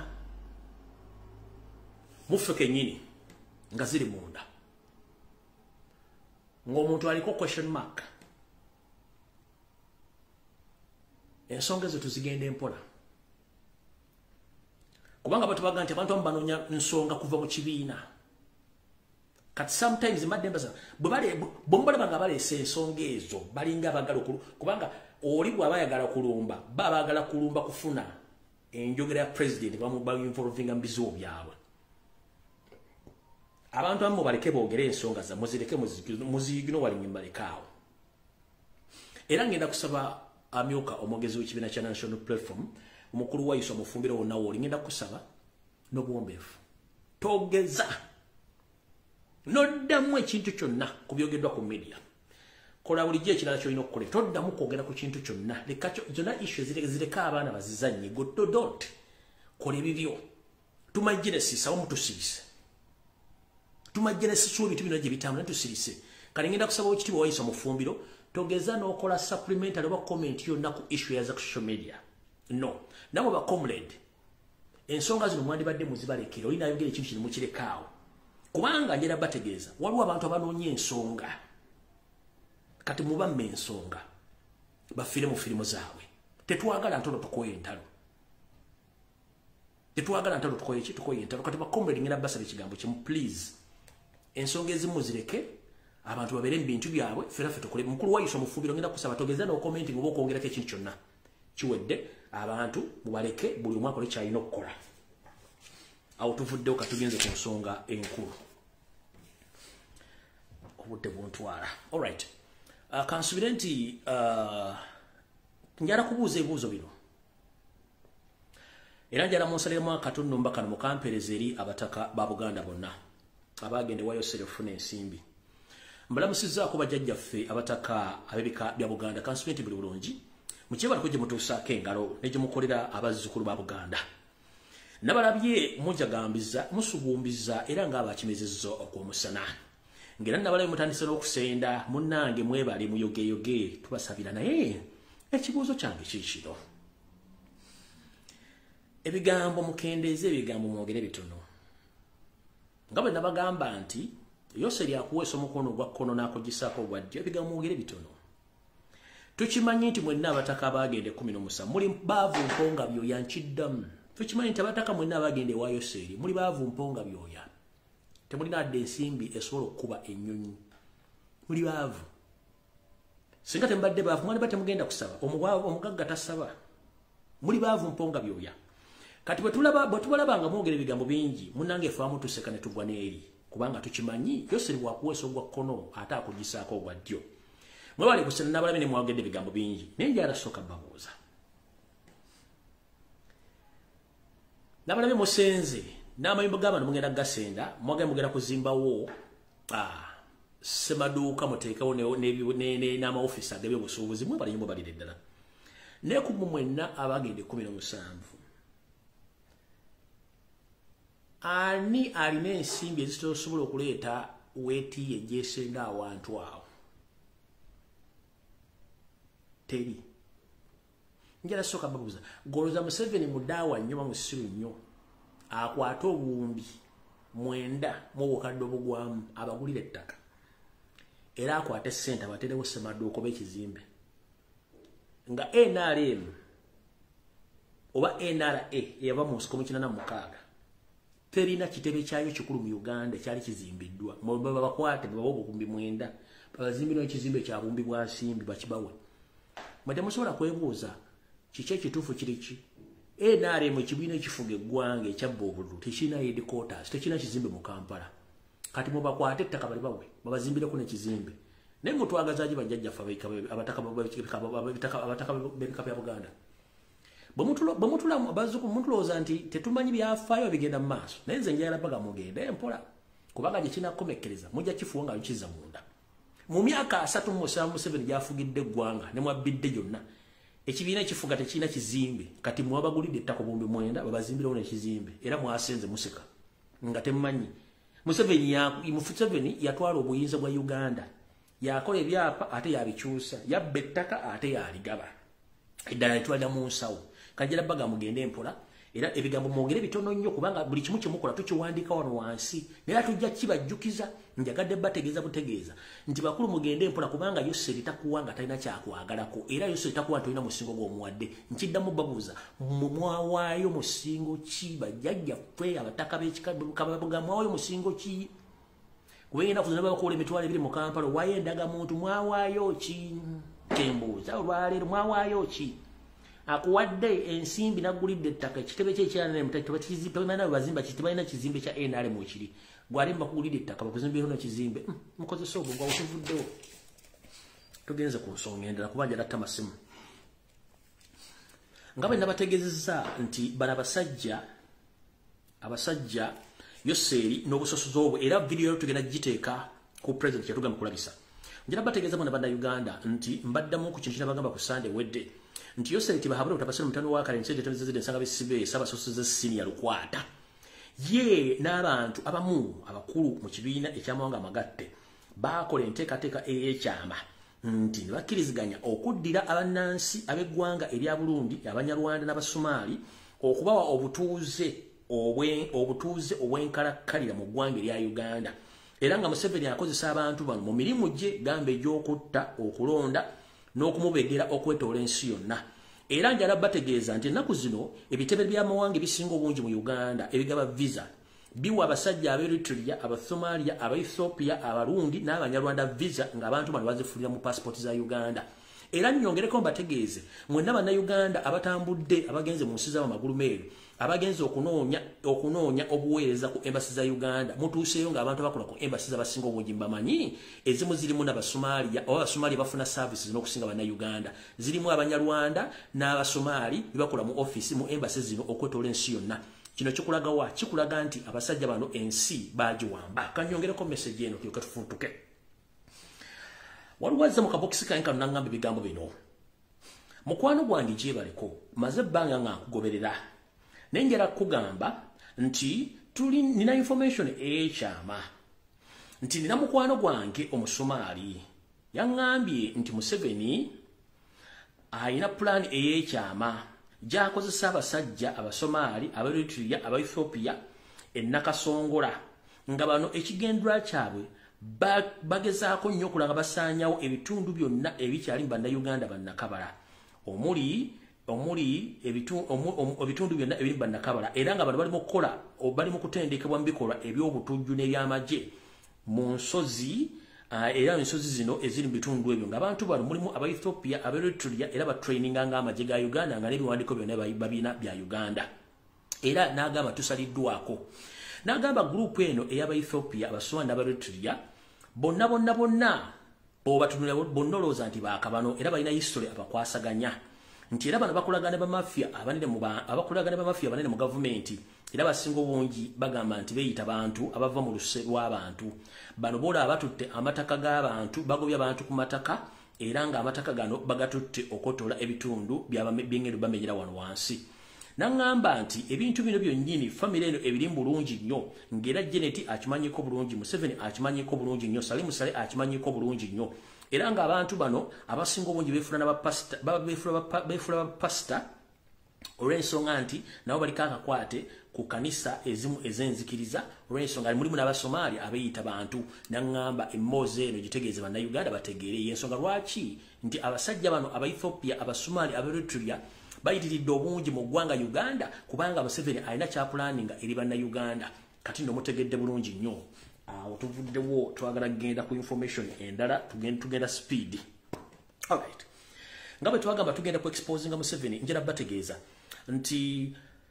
mufeke nyini nga ziri munda ng'omuntu aliko question mark ensonga ezo tuzigenda empola kubanga batubaga nti abantu banonya nsonga kuva mu kibiina kati sometimes mbadde mbaza bwe bali bombala banga balese ensonga ezo balinga abagala okulu kubanga oli bw'abayagala kulumba baba bagala kulumba kufuna enjogera ya president bamu ba involving ambizo byabwe. Abantu amu baleke boogere ensonga za muzireke muzigino wali nyimbalekaawo. Era ngenda kusaba amyoka omogezi w'ekibiina kya National Platform omukulu wa Iso mufumbiro wonna woli ngenda kusaba n'obuwombeefu. Togeza noddamu ekintu kyonna ku byogeddwa ku media. Kola bulijjo ekirala kyolina okukola. Toddamu kwogera ku kintu kyonna. Leka zonna issue zireka abaana bazizannye. Go don't. Kola ebibyo. Tumajjire siisa omutusiise. Tumajjire sisu ebintu bino gye bitambula tusirise. Kale ngenda kusaba ekitibwa wa Iso mufumbiro togeza n'okola supplementary oba comment yonna ku issue ya social media. No. Nabo ba comrade. Ensonga zino mwandibadde muzibalekera olina ayogera ekintu kiri mukirekaawo. Kubanga njera bategeeza waliwo abantu abanoonya ensonga. Kati mubamme ensonga. Bafire mu firimu zaabwe. Tetwagala ntono tukoye entalo. Tetwagala ntono tukoye ki tukoye entalo. Kati ba comrade ngenda basaba ekigambo kimu please. Ensonga ezimu zireke abantu babere mu bintu byabwe fera fe tukole mukulu wa Iso mufumbiro ngenda kusaba togeza no commenting oba okwongerako ekintu kyonna kiwedde abantu mubaleke buli omwaka oli kyalina okukola. Awo tuvuddewo katugenze ku nsonga enkulu obudde buntwala. Alright. Uh, kansubire nti uh, njala kubuuza ebibuuzo bino era njala munsaliremu akatundu mbakano mukampereza eri abataka ba Buganda bonna abagende wayosere ofuna ensimbi. Mbalamusizzaako bajjajjaffe abataka abebika bya Buganda kansubire nti buli bulungi mukyebala kujja mutuusaako engalo ne gye mukolera abazzukulu ba Buganda. Nabalabye mujagambiza musubumbiza era ng'abakimezezza okw'omusana. Ngera nabalabe mutandise n'okusenda munnange mwebale muyogeyoge tubasabira naye ekibuuzo kyange kikino. Ebigambo mukendeeze ebigambo mwogere bitono. Nga bwe nabagamba nti Yoseri akuweesa omukono gwa kkono n'akugisaako ogwa ddyo ebigambo mwogere bitono. Tukimanyi nti mwenna abataka abagende kumi n'omusanvu muli baavu mponga byoya nkiddamu. Tukimanyi nti abataka mwenna abagende wa Yoseri muli baavu mponga byoya. Temulina adde ensimbi esobola okukuba ennyonyi. Muli baavu. Singa tembadde baavu mwandibadde temugenda kusaba. Omugagga tasaba. Muli baavu mponga byoya. kati bwe tulaba bwe tubalabanga mwogera ebigambo bingi munnange faamu tuseka ne tugwa n'eri kubanga tukimanyi Yoseri bwakuweesa ogwa kkono ate akugisaako ogwa ddyo mwebale kusena n'abalabe ne mwogedde ebigambo bingi naye njala sooka babuuza n'abalabe musenze n'amayumba g'abantu mugenda gasenda mwagala mugenda kuzimbawo ah semaduuka muteekawo n'amaofisi ag'ebyobusuubuzi mwebale nnyo mwebalire ddala naye ku mmwe mwenna abagenda ekkumi n'omusanvu ani alina ensimbi ezitosobola okuleeta weeti yegyesenga awantu awo teri njala soka babuuza goloza Museveni mudaawa nnyo musiru nnyo akwata obuwumbi mwenda mu bukadde obugwamu abagulira ettaka era akwate ssente abaterewo semaduuka oba ekizimbe nga N R M oba N R A eyava mu nsiko mu kina na mukaaga terina kitebe kyayo kikulu mu Uganda kyali kizimbiddwa baba bakwate baba obukumbi mwenda bazimbira ekizimbe kya bumbi bwa nsimbi bakibawe mwete musobola kwebuuza kiki ekituufu kiriki N R M ekibiina ekifuga eggwanga ekyabba obululu tekirina headquarters tekirina kizimbe mu Kampala kati mubakwate ettaka bali bawe babazimbireko n'ekizimbe naye mutwagazaji bajjajjaffe abataka abataka b'ebika bya Buganda bwemutula bazuku mutulowooza nti tetumanyi byafaayo bigenda mu maaso naye nze njagala baga mugende empola kubanga gye kinakomekkereza mujja kifuwa nga kiza munda mu myaka asatu mu musanvu Museveni gyafugidde eggwanga ne mwabbidde gyonna ekibiina ekifuga tekirina kizimbe kati mwabagulidde ettaka obumbi mwenda babazimbirewo n'ekizimbe era mwasenze museka nga temumanyi Museveni yatwala obuyinza bwa Uganda yakola ebyapa ate yabikyusa yabba ettaka ate yaligaba eddala litwalira mu nsawo kajira baga mugende empola era ebigambo mwogere bitono nnyo kubanga buli kimu kyemukola tukiwandika wano wansi naye tujja kibajjukiza njagadde bategeeza butegeeza nti bakulu mugende empola kubanga Yoseri takuwanga talina kyakwagalako era Yoseri takuwa tolina musingo gw'omuwadde nkiddamu babuuza mwawaayo musingo ki bajjajjaffe abataka b'ekikababga mwawaayo musingo ki kubengenda kuzana bakola emitwalo ebiri mu Kampala waayo endagamuntu mwawaayo ki tembuuza olwaleero mwawaayo ki akuwadde ensimbi nagulidde ettaka ekitebe kye ekyanene mutakizibalina bazimba kitibalina kizimbe kya N R M ekiri gwali mbakugulidde ettaka bakuzimbiraho n'ekizimbe mukozesa obwo nga otuvuddewo tugenze ku nsonga endala kuba njala tta masimu nga bwe nabategeezezza nti bano abasajja abasajja Yoseri n'obusosozi obwo era vidiyo yo tugenda giteeka ku president kyatugamba kulabisa njala bategeeza bano bannayuganda nti mbaddamu ku kintu kinabagamba ku Sunday wedde nti Yoseri tibahabule utabasira mutano wa kale nseje tebezeze nsanga bisibe saba sosoze senior lukwata ye n'abantu abamu abakulu mu kibiina ekyamawanga amagatte bakola enteekateeka ey'ekyama nti ne bakkiriziganya okuddira abannansi ab'eggwanga erya Burundi Abanyarwanda n'Abasomali okubawa obutuuze obwe obutuuze obwenkalakkalira mu ggwanga erya Uganda era nga Museveni akozesa abantu bano mu mirimu gye gambe egy'okutta okulonda n'okumubegera okwetoola ensi yonna era njala bategeeza nti ennaku zino ebitebe by'amawanga ebisinga obungi mu Uganda ebigaba visa biwa abasajja ab'Eritrea Abasomalia Abaethiopia Abarundi n'Abanyarwanda visa ng'abantu bano bazifulira mu passport za Uganda era nnyongereko mbategeeze mwenna bannayuganda abatambudde abagenze mu nsi z'amagulu meeru abagenze okunoonya okunoonya obuweereza ku embassy za Uganda mutuuseyo ng'abantu abakola ku embassy z'abasinga obungi mbamanyi ezimu zirimu n'Abasomalia oba Abasomalia bafuna services n'okusinga bannayuganda zirimu Abanyarwanda n'Abasomali bakola mu office mu embassy zino okwetoola ensi yonna kino kikulaga wa kikulaga nti abasajja bano ensi bagiwamba kanyongereko message eno tuyoka tufuntuke waluwaza mu kabokisi kanka nangamba ebigambo bino mukwano gwange gyebaleko maze ebbanga nga nkugoberera nenjera kugamba nti tuli nina information ekyama nti nina mukwano gwange omusomaali yaŋŋambye nti Museveni ayina plan eyekyama gy'akozesa abasajja Abasomaali Abaeritrea Abaethiopia ennakasongola nga bano ekigendera kyabwe bagezaako nnyo okulanga basaanyawo ebitundu byonna ebikyali mu bannayuganda bannakabala omuli omuli ebitundu byonna ebiri bannakabala era nga bano bali mu kukola bali mu kutendekebwa mu bikolwa eby'obutujju n'ebyamagye mu nsozi era ensozi zino eziri mu bitundu ebyo ng'abantu bano mulimu Abaethiopia Abaeritrea era batraininga ng'amagye ga Uganda nga n'ebiwandiiko byonna babiina bya Uganda era n'agamba tusaliddwako. N'agamba group eno ey'aba Ethiopia abasomali n'Abaeritrea bonna bonna bonna obatunula bonna olowooza nti baakabano era balina history abakwasaganya nti era bano bakolagana ba mafia abanene mu abakolagana ba mafia abanene mu gavumenti era basinga obungi bagamba nti beeyita bantu abava mu luse lw'abantu bano bola abatutte amataka g'abantu bagobya abantu ku mataka era nga amataka gano bagatutte okotola ebitundu by'engendo bamenyera wano wansi. Nangamba nti ebintu bino byonnyini family eno ebiri bulungi nnyo ngera Janet akimanyiko bulungi, Museveni akimanyiko bulungi nnyo, Salim Sale akimanyiko bulungi nnyo era nga abantu bano abasinga obungi beefula n'abapasita beefula bapasita olw'ensonga nti nabo baliko akakwate ku kanisa ezimu ezenzikiriza olw'ensonga mulimu n'Abasomaali abeeyita bantu. Nangamba emmoozi eno gitegeeze bannayuganda bategeere y'ensonga lwaki nti abasajja bano aba Ethiopia Abasomaali Abaeritrea bayitiridde obungi mu ggwanga Uganda kubanga Museveni alina kyapulaninga eri bannayuganda. Kati nno mutegedde bulungi nnyo awo tuvuddewo twagala kugenda ku information endala tugenda tugenda speed. Alright, nga bwe twagamba tugenda ku exposinga Museveni njera bategeeza nti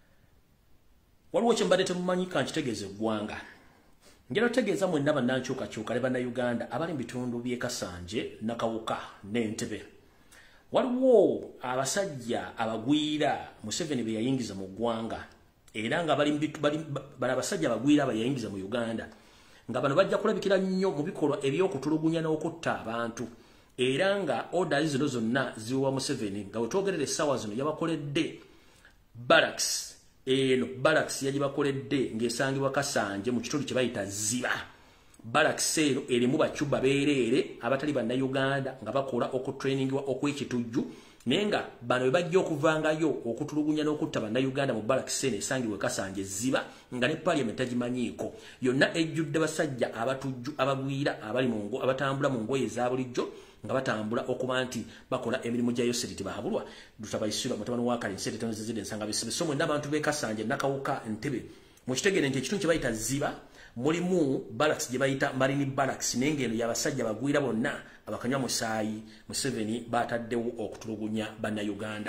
waliwo kye mbadde temumanyi kankitegeeza eggwanga njera otegeeza mwenna bannankyukakyuka ne bannayuganda abali mu bitundu by'e Kasanje Nakawuka n'Entebbe. Waliwo abasajja abagwira Museveni be yayingiza mu ggwanga era nga bali bali abasajja abagwira abayingiza mu Uganda nga bano bajja kulabikira nnyo mu bikolwa eby'okutulugunya n'okutta abantu era nga orders zino zonna ziwa Museveni nga wetwogerera essaawa zino yabakoledde barracks eno barracks yagibakoledde ng'esangibwa Kasanje mu kitundu kye bayita Ziba. Barracks eno erimu bacuba beerere abatali bannayuganda nga bakola okutrainingibwa okw'ekitujju naye nga bano bajja okuvangayo okutulugunya n'okutta bannayuganda mu barracks eno esangibwa Kasanje Ziba nga ne parliament tagimanyiiko yonna ejjudde basajja abatujju abagwira abali mu ngo abatambula mu ngoye eza bulijjo nga batambula okuba nti bakola emirimu gya Yoseri tibahabulwa tutabayisira mutabani wa kale nsete tono zizide nsanga bisibe so mwenda abantu be Kasanje Nakawuka Entebbe mu kitegere nti ekitundu kye bayita Ziba mulimu barracks gye bayita Marine Barracks n'engendo y'abasajja bagwira bonna abakanywa musaayi Museveni bataddewo okutulugunya bannayuganda.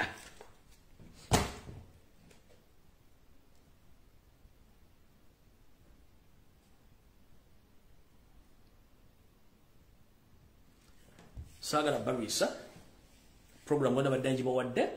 Sagala Barisa program wanda badanji bawadde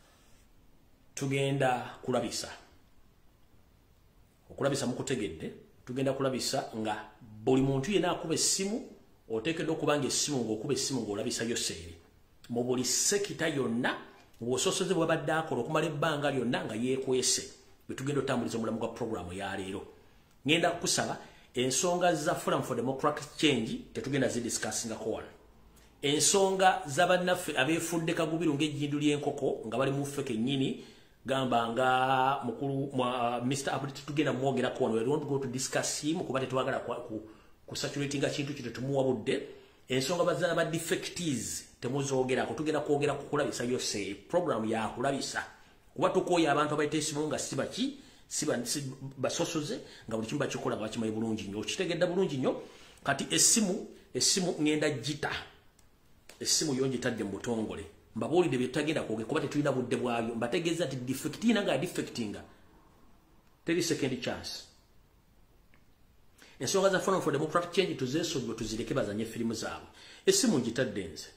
tugenda kulabisa okulabisa mukutegedde tugenda kulabisa nga buli muntu yena akuba essimu oteekeddwa okubanga essimu ng'okuba essimu ng'olabisa Yoseri mu buli sekita yonna bw'ososoze bwe babadde akola okumala ebbanga lyonna nga yeekwese bwe tugenda otambuliza omulamu gwa programu ya leero. Ngenda kusaba ensonga za Forum for Democratic Change tetugenda zidiscussingako wano. Ensonga za bannaffe abeefudde kagubiru ng'ejjindu ly'enkoko nga bali mu ffe kennyini gamba nga mukulu uh, Mister Abdul tugenda mwogerako wano. We don't go to discuss him kuba tetwagala ku, ku saturating kintu kito tumuwa budde. Ensonga bazana ba defectees temuzoogerako tugenda kwogera ku kulabisa Yose program ya kulabisa kuba tukoya abantu abayitesimu nga siba ki siba basosoze nga buli kimba kikola bakimaye bulungi nnyo kitegedda bulungi nnyo. Kati essimu essimu ngenda jita essimu yonji tadde mu butongole mbabuulidde bye tutagenda kwogera kuba tetulina budde bwabyo mbategeeza nti defectina nga defectinga teri second chance. Ensonga za Forum for Democratic Change tuzeesonyiwe tuzireke bazanye firimu zaabwe. Essimu njitadde nze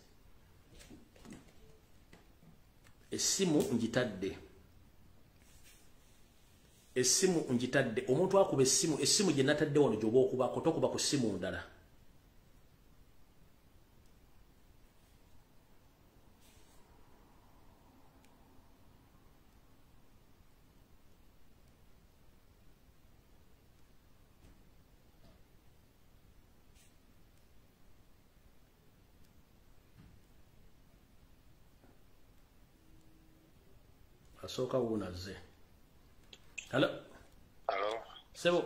essimu njitadde essimu njitadde omuntu akuba essimu essimu gye natadde wano gy'oba okubako tokuba ku ssimu ndala. Asoka unaze. Hello. Hello. Sebo.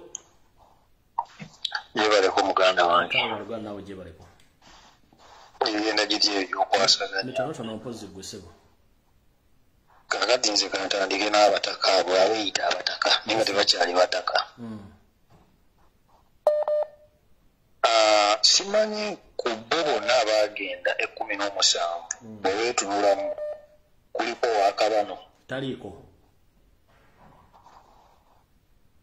Jebale ko muganda wange. Kama muganda nawe jebale ko. Yenda gitiye yokwasaganya. Mitanoto na mpozi gwe sebo. Kakati nze kantandike n'abataka abo abayita abataka. Ninga tebakyali bataka. Mm. Ah, simanyi ku bobo n'abagenda ekkumi n'omusanvu. Mm. Bwe tunulamu kuliko wakabano. Taliko.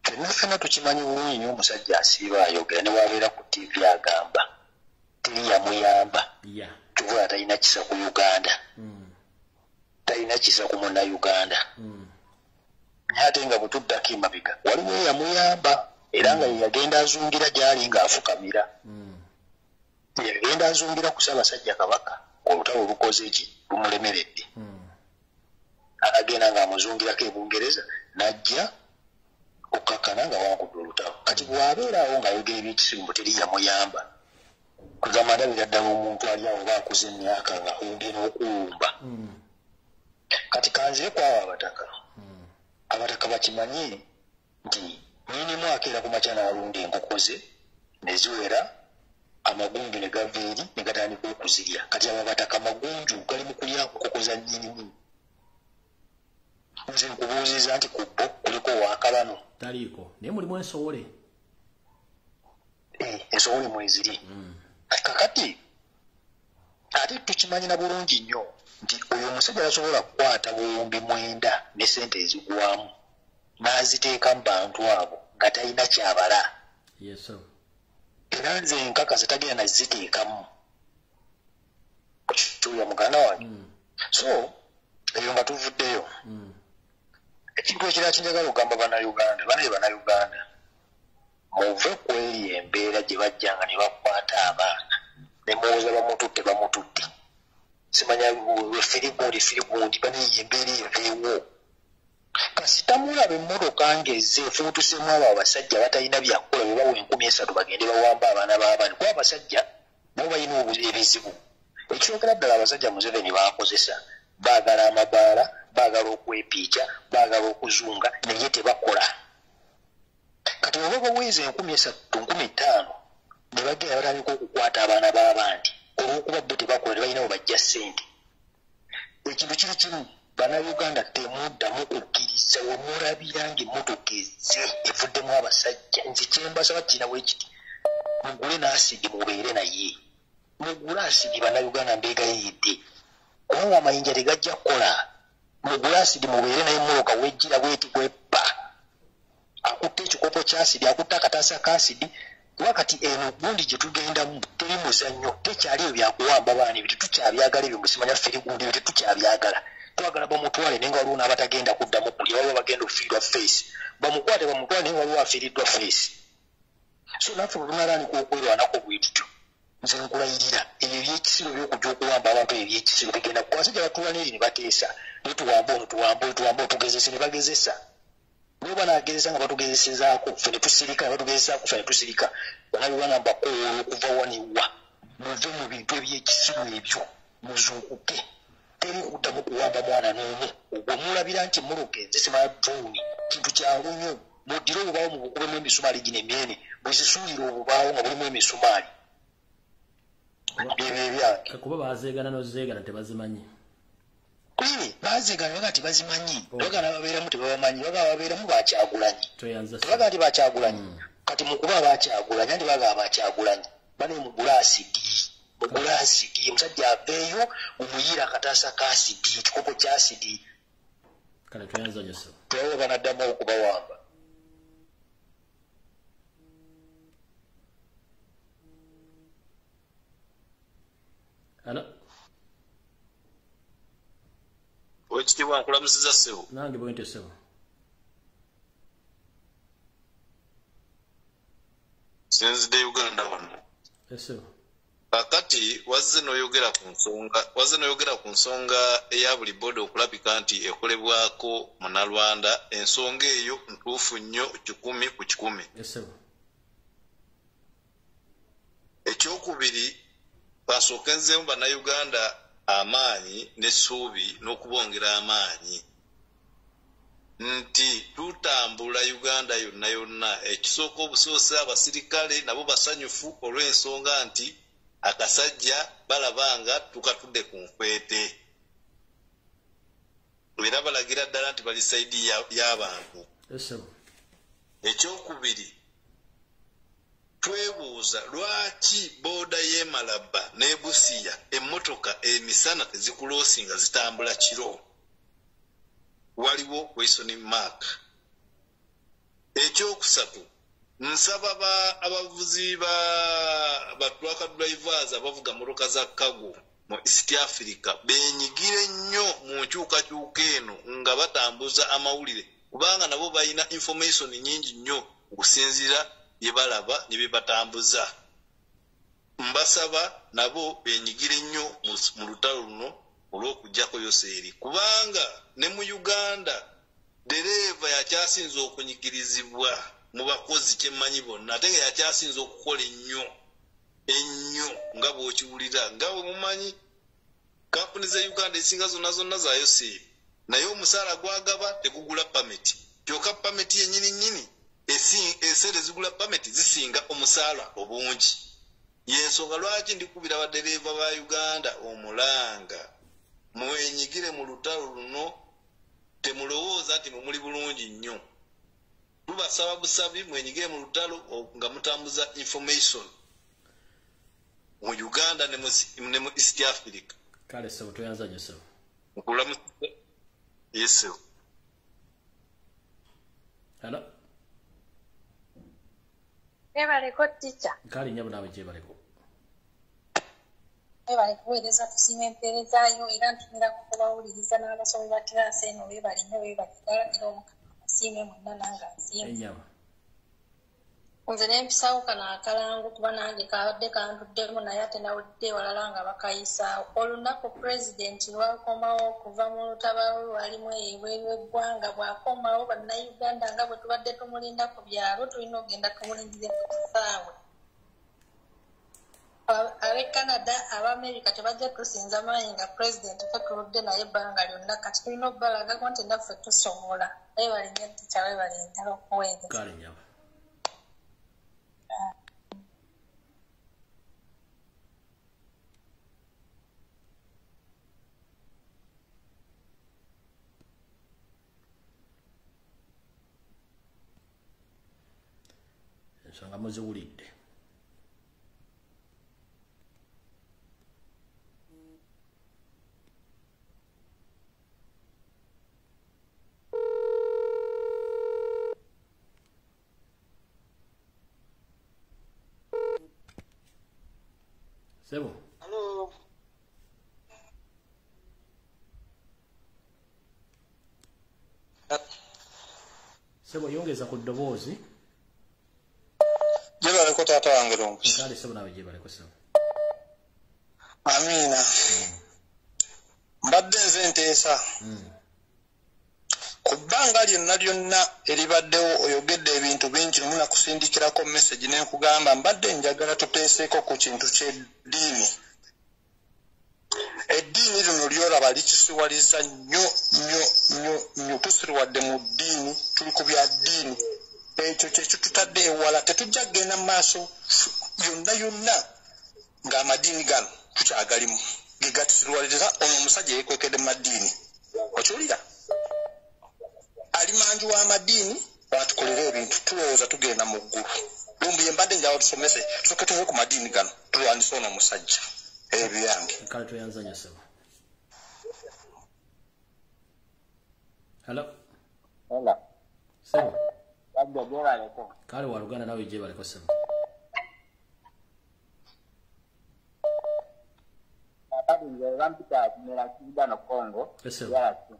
ffenna ffenna tukimanyi bulungi nnyo omusajja asiiba ayogera ne wabeera ku tiivi agamba teri yamuyamba tuvula talina kisa ku Uganda talina kisa ku munnayuganda ate nga bwe tuddako emabega waliwo eyamuyamba era nga yagenda azungira gy'ali ng'afukamira yagenda azungira ku Ssaabasajja Kabaka olutalo lukoze eki lumulemeredde agenda ng'amuzungirako e Bungereza n'ajja okukakkana nga wankudde olutalo kati bw'abeeraawo ng'ayogera ebyekisirimbo teri yamuyamba kugamba ndabira ddala omuntu ali awo baakuza emyaka nga ogenda okuwumba kati kanzire kwabo abataka abataka bakimanyi nti nyinimu akeera ku makya n'alunda enkoko ze ne ziwera amagunju ne gava eri ne gatandika okuzirya kati abo abataka magunju gali mu kulya nkoko za nyinimu nze nkubuuziza nti ku bo kuliko waakabano taliiko naye mulimu ensowole ensowole mweziri kakati ate tukimanyina bulungi nnyo nti oyo omusajja tasobola kukwata buwumbi mwenda ne sente ezigwamu n'aziteeka mu bantu abo nga talina kyabala era nze nkakasa tagenda naziteekamu okituuya muganda wange so eyo nga tuvuddeyo ekintu ekirala kinjagala okugamba bannayuganda banaye bannayuganda muve ku eri embeera gye bajjanga ne bakwata abaana ne muwoza bamututte bamututte simanya efirigundi efirigundi banaye embeera eveewo kasita mulaba emmotoka ng'ezze efuutusemu abo abasajja batalina byakukola bwe bawa enkumi esatu bagende bawamba abaana b'abaana kuba abasajja nabo balina ebizibu ekyokera ddala abasajja Museveni baakozesa baagala amabaala baagala okwepiica baagala okuzunga naye tebakola kati bwe baba baweeza enkumi esatu nkumi ttaano ne bagenda batandika okukwata abaana b'abandi olw'okuba bo tebakola tebalina bwe bajja ssente ekintu kiri kimu bannayuganda temuddamu kukkiriza we mulabira ng'emmotoka ezze evuddemu abasajja nze kyembasaba kirinawo ekiti mugule n'asidi mubeere naye mugule asidi bannayuganda mbeegayidde kubanga amayinja tegajja kukola mugule asidi mubeere naye mmoloka wejjira bweti bweppa akutte ekikopo ky'asidi akutte akataasa k'asidi kuba kati eno gundi gye tugendamu teri muzannyo tekyali ebyo byakuwamba baana ebyo tetukyabyagala ebyo musimanya ferigundi ebyo tetukyabyagala twagala bamutwale naye nga waliwo n'abatagenda kuddamu kulya waliwo bagenda okufiirwa feesi bamukwate bamutwale naye nga waliwo afiiriddwa feesi so naffe bwe tunalaanika okwerwanako bwe tutyo nze nkulayirira ebyo ebyekisiro by'okujja okuwamba abantu ebyo ebyekisiro bigenda kubasajja batuula n'eri ne bateesa naye tuwamba ono tuwamba ono tuwamba ono tugezese ne bagezesa naye banaagezesa nga batugezesezaako ffe ne tusirika ne batugezesaako ffe ne tusirika bannayuganda mbakoola okuva waniwa muve mu bintu ebyekisiro ebyo muzuukuke teri kuddamu kuwamba mwana n'omu ogwo mulabira nti mmoloka ezisima drooni kintu kyangu nnyo muddire obubaawo mu bukubemu emisumaali gino emyene bwezisuulira obubaawo nga bulimu emisumaali ebyo ebyange kuba bazeegana nozeegana tebazimanyi kuli bazeegana baga tebazimanyi bagana babeeramu tebabamanyi baga babeeramu bakyagulanyi tebaga nti bakyagulanyi kati mukuba bakyagulanyi anti baga bakyagulanyi bane mugula asidi mugula asidi omusajja aveeyo omuyira akataasa ka asidi ekikopo kya asidi kale twayanza nyo so twawo banaddamu okubawamba Hello. Wekitibwa nkulamusiza ssebo. Nange bwente ssebo. Sinzidde Uganda wano. Essebo. Kakati wazze n'oyogera ku nsonga wazze n'oyogera ku nsonga eya buli boda okulabika nti ekolebwako Munnalwanda ensonga eyo ntuufu nnyo kikumi ku kikumi. Essebo. Ekyokubiri basooka nzeemu bannayuganda amaanyi n'essuubi n'okubongera amaanyi nti tutambula Uganda yonna yonna ekisooka obusoose abasirikale nabo basanyufu olw'ensonga nti akasajja balabanga tukatudde ku nkwete era balagira ddala nti bali sayidi y'abantu. Ekyokubiri twebuuza lwaki booda y'e Malaba ne Busia emmotoka emisana tezikuloosinga zitambula kiro waliwo question mark. ekyokusatu nsaba ba abavuzi ba ba truck drivers abavuga motoka za cargo mu East Africa benyigire nnyo mu nkyukakyuka eno nga batambuza amawulire kubanga nabo balina information nyingi nnyo okusinziira bye balaba ne bye batambuza. Mbasaba nabo benyigire nnyo mu lutalo luno olw'okujjako yoseeri kubanga ne mu Uganda dereva yakyasinza okunyigirizibwa mu bakozi kyemmanyi bonna ate nga yakyasinza okukola ennyo ennyo nga bw'okiwulira nga bwe mumanyi kampuni za Uganda esinga zonna zonna za yoseeri naye omusaala gwagaba tegugula pameti kyokka pameti yennyini nnyini eseera ezigula pameti zisinga omusaala obungi. Yensonga lwaki ndikubira badereva ba Uganda omulanga mwenyigire mu lutalo luno temulowooza nti muli bulungi nnyo. Tubasaba busabi mwenyigire mu lutalo nga mutambuza information mu Uganda ne mu East Africa. Kale sebo toyanza nyo sebo. Nkulamu yes. Hello. Ebaleko teacher. Kale nyabo nawe je baleko. Ebaleko weleza tusime empeerezaayo era ntumira kubawuliriza n'abasomi ba kirasi eno bebali nnyo bebali ddala era omukama asiime mwenna nange asiime. Enyabo. Nze n'empisawo kano akalangu kuba nange kabadde kantuddemu naye ate nawulidde ewalala nga bakayisaawo. Olunaku pulezidenti lwakomawo okuva mu lutabaalo lwalimu ebweru eggwanga bw'akomawo bannayuganda nga bwe tubadde tumulinda ku byalo tulina okugenda tumulindire ku kisaawe. Ab'e Canada ab'Amerika tebajja tusinza maanyi nga pulezidenti ffe tuludde naye ebbanga lyonna kati tulina okubalagako nti naffe tusobola. Weebale nnyo ttica weebale ntala okuweereza. Kale nyabo. Ensonga muziwulidde. Sebo. Hello. Sebo yongeza ku ddoboozi. Jeba leko tata wange longi. Kale sebo nawe je baleko sebo. Amina. Mbadde nze nteesa. Mm. Ku bbanga lyonna lyonna eribaddewo oyogedde ebintu bingi muna kusindikirako message n'enkugamba mbadde njagala tuteeseeko ku kintu ky'eddiini. Eddiini lino lyolaba likisiwaliza nnyo nnyo nnyo nnyo tusirwadde mu ddiini tuli ku bya ddiini. Ekyo kyekyo tutadde ewala tetujja kgenda mu maaso yonna yonna ng'amadiini gano tukyagalimu ge gatusirwaliza ono omusajja yeekwekedde mu maddiini okiwulira ali manju w'amadiini watukolera ebintu tulowooza tugenda mu ggulu lumbu ye mbadde njawo tusomese tusooke tuve ku madiini gano tulwanise ono omusajja ebyo byange. Kale toyanzanya sebo. Hello. Hello. Sebo. Labda je baleko. Kale waluganda nawe je baleko sebo. Akadi nze bampita kumera kidano Congo. Sebo. Yaki.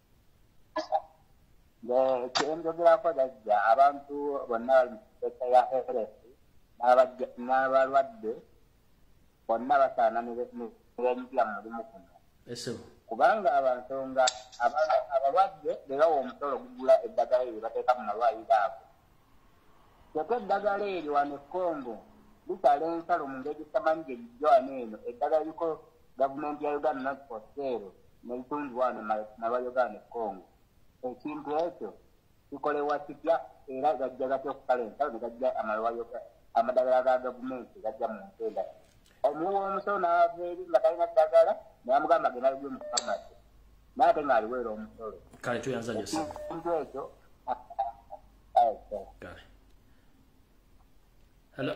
Nze kyendyogerako jajja abantu bonna bali mu sekta ya health n'abalwadde bonna basaana ne benyigira mu mulimu guno. Sebo. Kubanga abansonga abalwadde bebawa omusolo gugula eddagala eryo bateeka mu malwaliro ago. Kyokka eddagala eryo wano e Congo lisala ensalo mu ngeri tamanyi gye lijjo wano eno eddagala liko gavumenti ya Uganda not for sale n'ebitundibwa wano n'abayuganda e Congo. Ekintu ekyo kikolebwa kitya era gajja gatya okukala ensalo ne gajja amalwaliro amadagala ga gavumenti gajja mu ntenda. Omuwa omusolo n'ava eri nga talina ddagala n'amugamba agenda alibwe mu famasi n'ate ng'aliweera omusolo. Kale toyanzanya sebo. Ekintu ekyo Kale. Hello.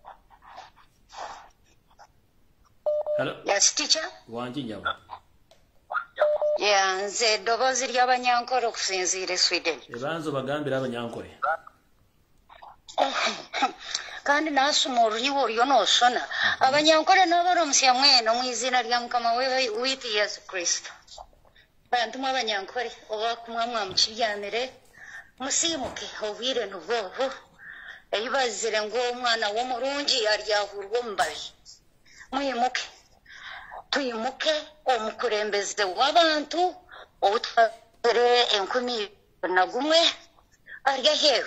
Hello. Yes, teacher. Wanji nyabo. Yeah, nze eddoboozi ly'abanyankole okusinziira e Sweden. Ebanzo bagambira abanyankole. kandi nasumura uriwo ryo nosona abanyankore n'abaromusya mwene mu izina rya mukama wewe witi Yesu Kristo bantu mw'abanyankore oba kumwa mwamukiryamire musimuke obwire n'ubwobo eyibazire ngo umwana w'omurungi aryahurwa mbabi mwimuke tuyimuke omukurembeze w'abantu obutware enkumi na gumwe arya heru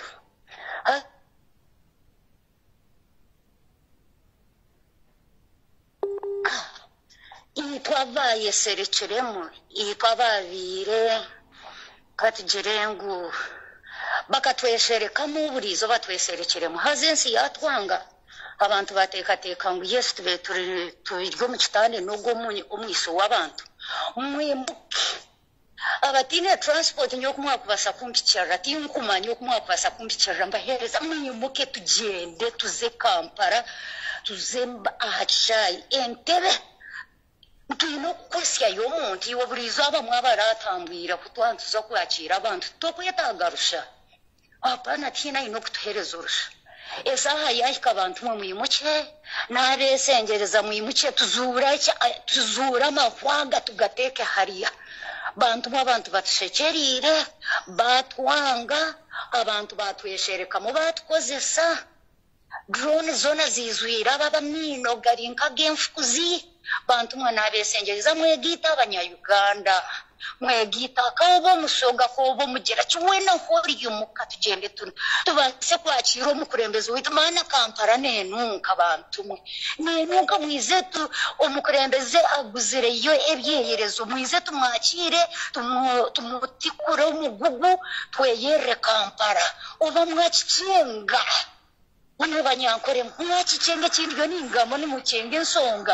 itwabaye serekeremo itwababire katigirengu bakatwesherekamo uburizo batweserekeremo hazensi yatwanga abantu batekateka ngo Yesu tube tubiryo mu kitande n'ubwo umwiso w'abantu mwimuke abatine transport nyo kumwa kubasa kumpicara tinkumanya kumwa kubasa kumpicara mbahereza mwimuke tugende tuze Kampala tuzemba ahacayi Entebbe tuyino kusya y'omuntu iwe burizo abamwe abaratambwira kutwantuza kwakira abantu tokwetagarusha apana tina ino kutuhereza urusha esaha yahika abantu mu mwimuke n'abesengereza mwimuke tuzura tuzura amahwaga tugateke hariya bantu abantu batushekerire batwanga abantu batweshereka mu batkozesa drone zona zizwira baba mino garinka gemfukuzi bantu mwana abesengereza mwegita abanya-Uganda mwegita kabo musoga kobo mugera kiwena hori yumuka tugende tuno tubase kwakira omukurembezi witu mana Kampala nenunka bantu mwe nenunka mwizetu omukurembeze aguzire yo ebyeyerezo mwizetu mwakire tumutikure omugugu tweyere Kampala oba mwakicenga mwana banyankore mwakicenga kindyo ningamo ni mucenge nsonga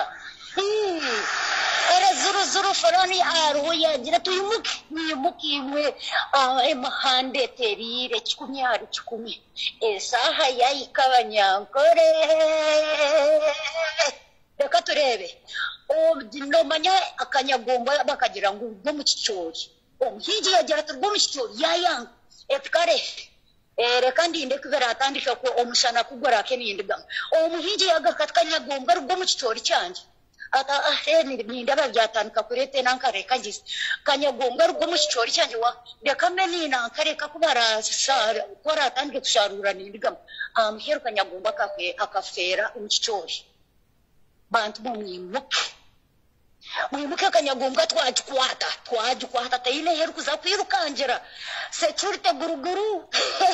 era zuru zuru farani aruho yagira tuyimuke nimuke imwe emahande terire kikumi ari kikumi esaha yayikabanyankore reka turebe no manya akanyagomba bakagira ngo ubwo mu kicori omuhigi yagira turwo mu kicori yayanga etkare ere kandi inde kubera atandika ko omushana kugora kenindiga omuhigi yagakatkanyagomba rwo mu kicori cyanje ata aheni ndaba byatanika kurete nankareka ngize kanyagonga rwo mu kicori cyanje wa ndekame nankareka kubara sara ukora atandike kusharura nindiga amheru kanyagomba kakwe akafera mu kicori bantu mwimuke mwimuke kanyagonga twajikwata twajikwata tayine heru kuza kwirukangera security guruguru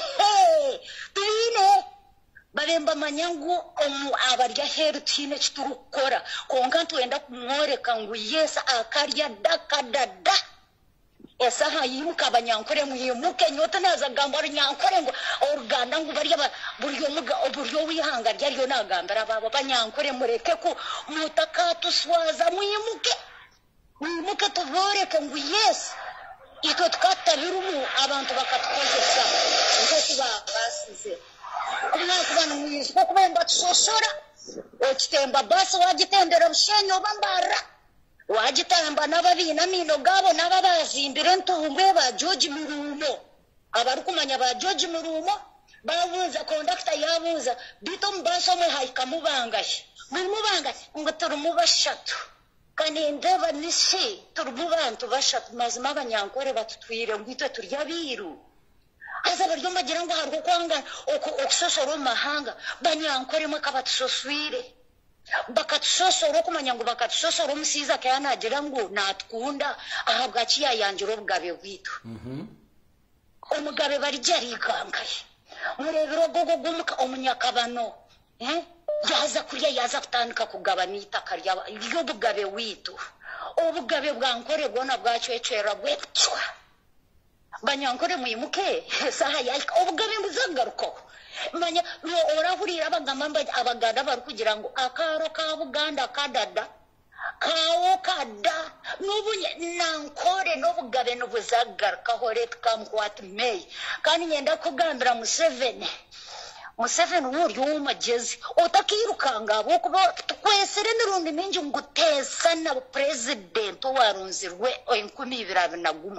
tuyine babemba manyangu omu abarya heru tine kiturukora konka twenda kumworeka ngo yesa akarya dakadada esaha yimuka abanyankore mwimuke nyota naza gambara nyankore ngo oruganda ngo bari buryo muga oburyo wihanga ryaryo nagambara baba banyankore mureke ko mutaka tuswaza mwimuke mwimuke tuvoreke ngo yesa ito tukatabirumu abantu bakatkozesa ngo tuba basize umwaka bana mwizi ko kubemba tusoshora okitemba basi wagitendera bushenyo bambara wagitemba nababina mino gabo nababazimbire ntumbwe ba George Murumo abari kumanya ba George Murumo babuza conductor yabuza bito mbaso mwe haikamubangaye mumubangaye ngo turumubashatu kandi ndeba nisi turububantu bashatu mazima abanyankore batutwire ngwitwe turya biru aza baryo magira ngo harwo kwanga okusosoro mahanga banyankore mwe kabatusoswire bakatusosoro kumanya ngo bakatusosoro musiza kana agira ngo natkunda ahabwa kiya yanjiro bugabe bwitu mhm omugabe bari jari kangaye murebero gogo gumuka omunyakabano eh yaza kurya yaza kutandika kugabana itaka rya iyo bugabe witu obugabe bwankore gona bwacwecera bwetwa banyankore mwimuke saha yalika obugabe mbuzagaruko manya no orahurira abagamba abaganda bari kugira ngo akaro ka Buganda kadada kawo kada nubunye nankore nobugabe nobuzagaruka horet kamkwat May kandi nyenda kugambira Museveni Museveni wuri umagezi otakirukanga abo kuba kwesere nirundi minji ngutesa na president warunzirwe enkumi ibiri na gumwe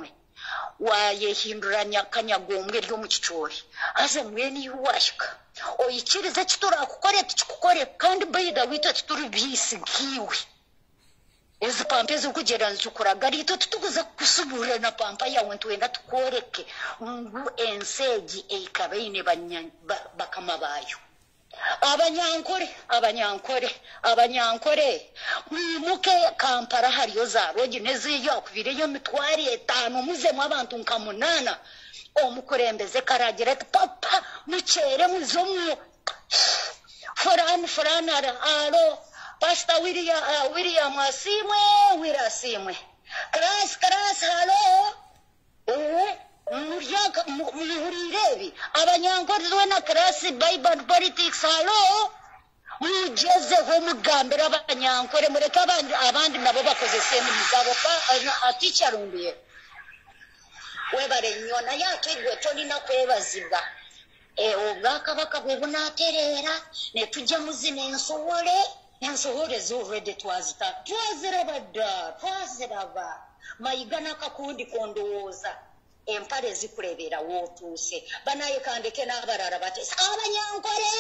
wayehinduranya kanyagombwe ryo mu kichori aze mwene yuwashika oyikirize kitura akukore tukukore kandi bayida wita tuturi bisigiwe ezi pampa ezikugera nzukura garito tutukuza kusubura na pampa yawe ntwenda tukoreke ngu enseji eikabeine bakama bayo abanyankore abanyankore abanyankore mwimuke Kampala hariyo za rogi neziyo kuvireyo mitwari etano muzemu abantu nkamunana omukurembeze karagire papa mucere muzomu forani forani alo Pastor William uh, William asimwe wira asimwe Kras Kras halo eh murya muhurirebi abanyankore wena Kras Bible politics halo mujeze ho mugambira abanyankore mureka abandi abandi nabo bakoze semu muzabo pa aticyarumbiye webare nyona yakegwe toni nakwebazibwa e obwaka bakabwe bunaterera ne tujja muzine nsowole Nsohore zurede twazita twazirabada twaziraba mayigana kakundi kondoza empare zikurebera wotuse banaye kandeke nabarara batesa abanyankore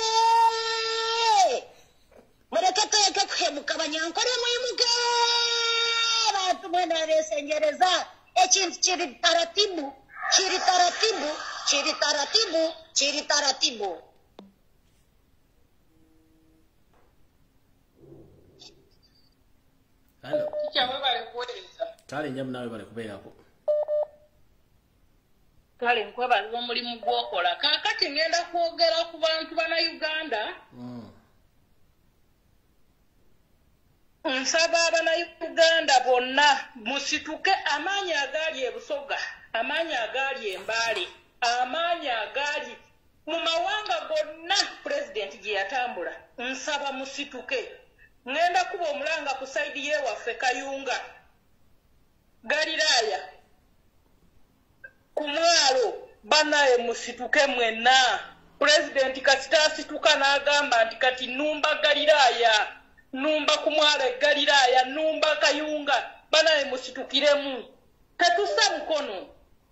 mureke teke kuhemuka abanyankore mwimuke bantu mwana besengereza ekintu kiri taratibu kiri taratibu kiri taratibu kiri taratibu Hello. Kicha wewe bale kuweza. Kale nyamu nawe bale kubeerako. Kale nkwe bali omulimu gwokola. Kakati ngenda kwogera ku bantu bana Uganda. Mm. Nsaba abana Uganda bonna musituke amaanyi agali ebusoga, amaanyi agali embale, amaanyi agali mu mawanga gonna president gye yatambula. Nsaba musituke. Ngenda kuba omulanga ku side ye waffe Kayunga Galilaya kumwalo banaye musituke mwenna president kasita asituka n'agamba nti kati numba Galilaya numba kumwalo Galilaya numba Kayunga banaye musitukiremu tetusa mukono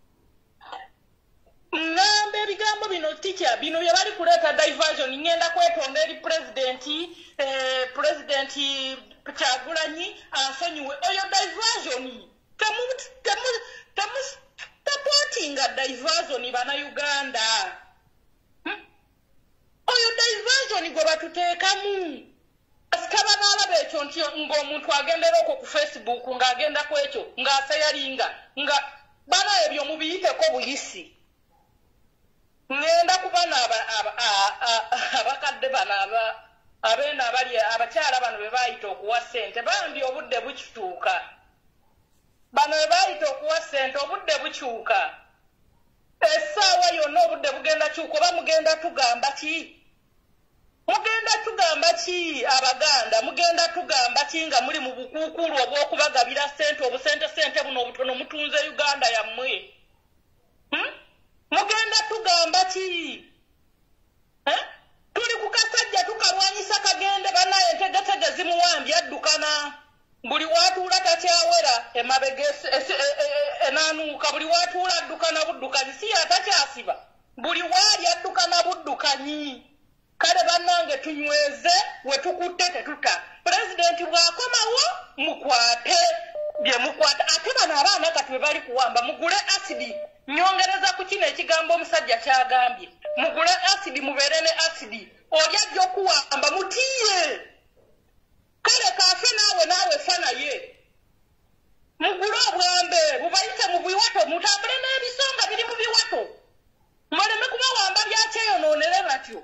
Ngambe bigambo bino ticha bino yabali kuleta diversion ngenda kwetonda eri president eh president Kyagulanyi asonyiwe oyo diversion tamu tamu tamu supporting a diversion bana Uganda hmm? Oyo diversion gwe batuteekamu asikaba baba becho ntyo ngo omuntu agendera okwo ku Facebook ngagenda kwekyo ngasayalinga nga bana ebyo mubiyite ko buyisi ngenda kubana abakadde bana aba abena abali abakyala bano be bayita okuwa ssente bambi obudde bukituuka bano be bayita okuwa ssente obudde bukyuka essaawa yonna obudde bugenda kyuka oba mugenda tugamba ki mugenda tugamba ki Abaganda mugenda tugamba ki nga muli mu bukuukulu obw'okubagabira ssente obusente ssente buno obutono mutunze Uganda yammwe hmm? Mugenda tugamba ki eh tuli kukasajja tukalwanyisa kagende banaye entegetege zimuwambye addukana buli watuula takyawera emabegese enanuuka buli watuula addukana buddukanyi si atakyasiba buli waali addukana buddukanyi kale bannange tunyweze we tukutte tetuta pulezidenti bw'akomawo mukwate bye mukwata ate bano abaana kati bwe bali kuwamba mugule asidi nyongereza ku kino ekigambo omusajja kyagambye mugule asidi mubeere ne asidi olyajja okuwamba mutiye kale kafe naawe naawe fa naye mugule obwambe bubayite mu biwato mutambule n'ebisonga biri mu biwato muleme kubawamba byakyeyonoonere batyo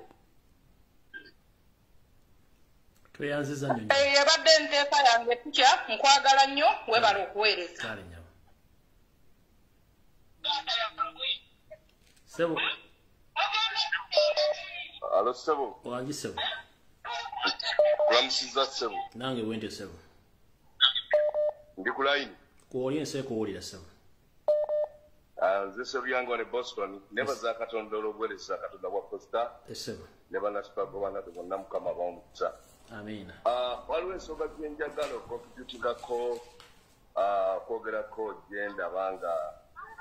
tweyanziza nnyo yabadde enteeka yange tukya nkwagala nnyo webala okuweereza kale nyamu Sebo. Alo Sebo. Wangi Sebo. Kulamusiza Sebo. Nange wende Sebo. Ndi ku line. Kuwulira nse kuwulira Sebo. Ah, nze Sebo yange wane Boston. Neba za Katonda olw'obuweereza Katonda bwa Costa. Sebo. Neba na sipago bana bonna Mukama bamutsa. Amina. Ah, waliwo ensonga gyenjagala okukontributingako ah kwogerako genda banga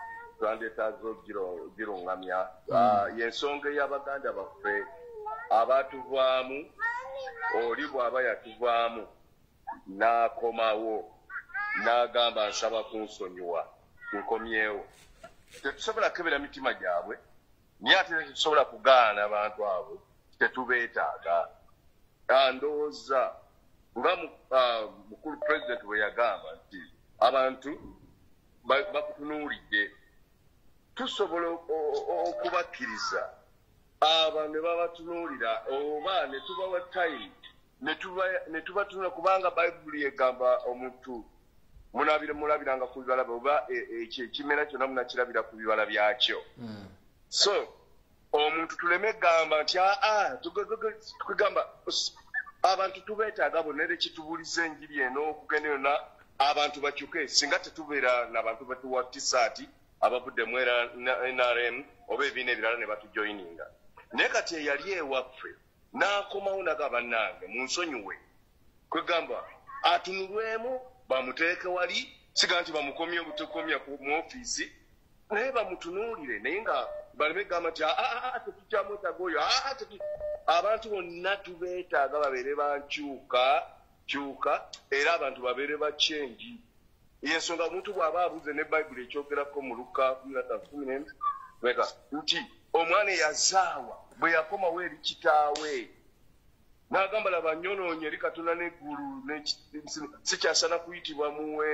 twandetaazo girongamya y'ensonga ey'abaganda baffe abatuvaamu oli bw'aba yatuvaamu n'akomawo n'agamba nsaba kunsonyiwa nkomyewo tetusobola kebera mitima gyabwe naye ate tetusobola kugaana abantu abo tetubeetaaga ndowooza nga mukulu pulezidenti bwe yagamba nti abantu bakutunuulidde tusobola okubakkiriza aba ne babatunuulira oba ne tubawa time ne tubatunula kubanga bayibuli egamba omuntu mulabiranga ku bibala oba ekimera kyonna munakirabira ku bibala byakyo so omuntu tuleme gamba nti aa tukugamba abantu tubeetaaga bonna era ekitubuliza enjiri eno okugenda yonna abantu bakyuke singa tetubeera n'abantu batuwa tisaati abavudde mu N R M oba ebiina ebirala ne batujoyininga naye kati eyali ewaffe n'akomawo naga bannange munsonyiwe kwegamba atunulwemu bamuteeke wali siga nti bamukomye obutekomya mu ofiisi naye bamutunuulire naye nga baleme gamba nti tetukyamwetaaga oyo abantu bonna tubeetaaga babeere bankyuka kyuka era abantu babeere bakyenji yensonga omuntu bw'aba abuze ne bayibuli ekyogerako mu Luka kumi n'emu nti omwana eyazaawa bwe yakomawo eri kitaawe n'agamba laba nyonoonye eri Katonda n'eggulu sikyasana kuyitibwa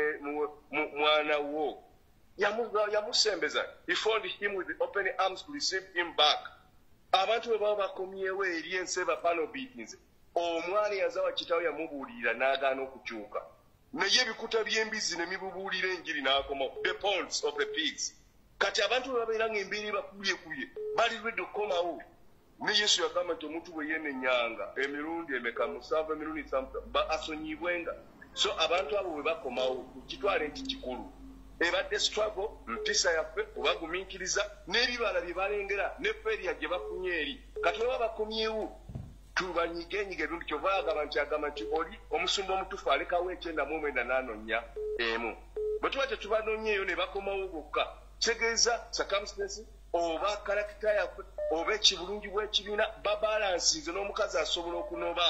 mwana wo yamusembeza he found him with open arms to receive him back abantu bwe baba bakomyewo eri ensi bapano beatings omwana eyazaawa kitaawe yamubuulirira n'agaana okukyuka naye ebikuta by'embizi ne mibubuulira enjiri n'akomawo the ponds of the pigs kati abantu bwe babeera ng'embeera bakubyekubye bali lwedde okukomawo ne Yesu yagamba nti omuntu bwe yeenenyanga emirundi emeka musanvu emirundi asonyibwenga so abantu abo bwe bakomawo kitwale nti kikulu ebadde struggle mpisa yaffe obagumiikiriza n'ebibala bye balengera ne feria gye bafunye eri kati baba bakomyewo tubanyigenyige ebirundi kyova agamba nti agamba nti oli omusumba omutufu alekawo ekyenda mu mwenda n'anonya emu bwe tuba tetubanonyeeyo ne bakomawo bokka kitegeeza circumstances oba karakita yaffe oba ekibulungi bw'ekibiina babalansinze n'omukazi asobola okunoba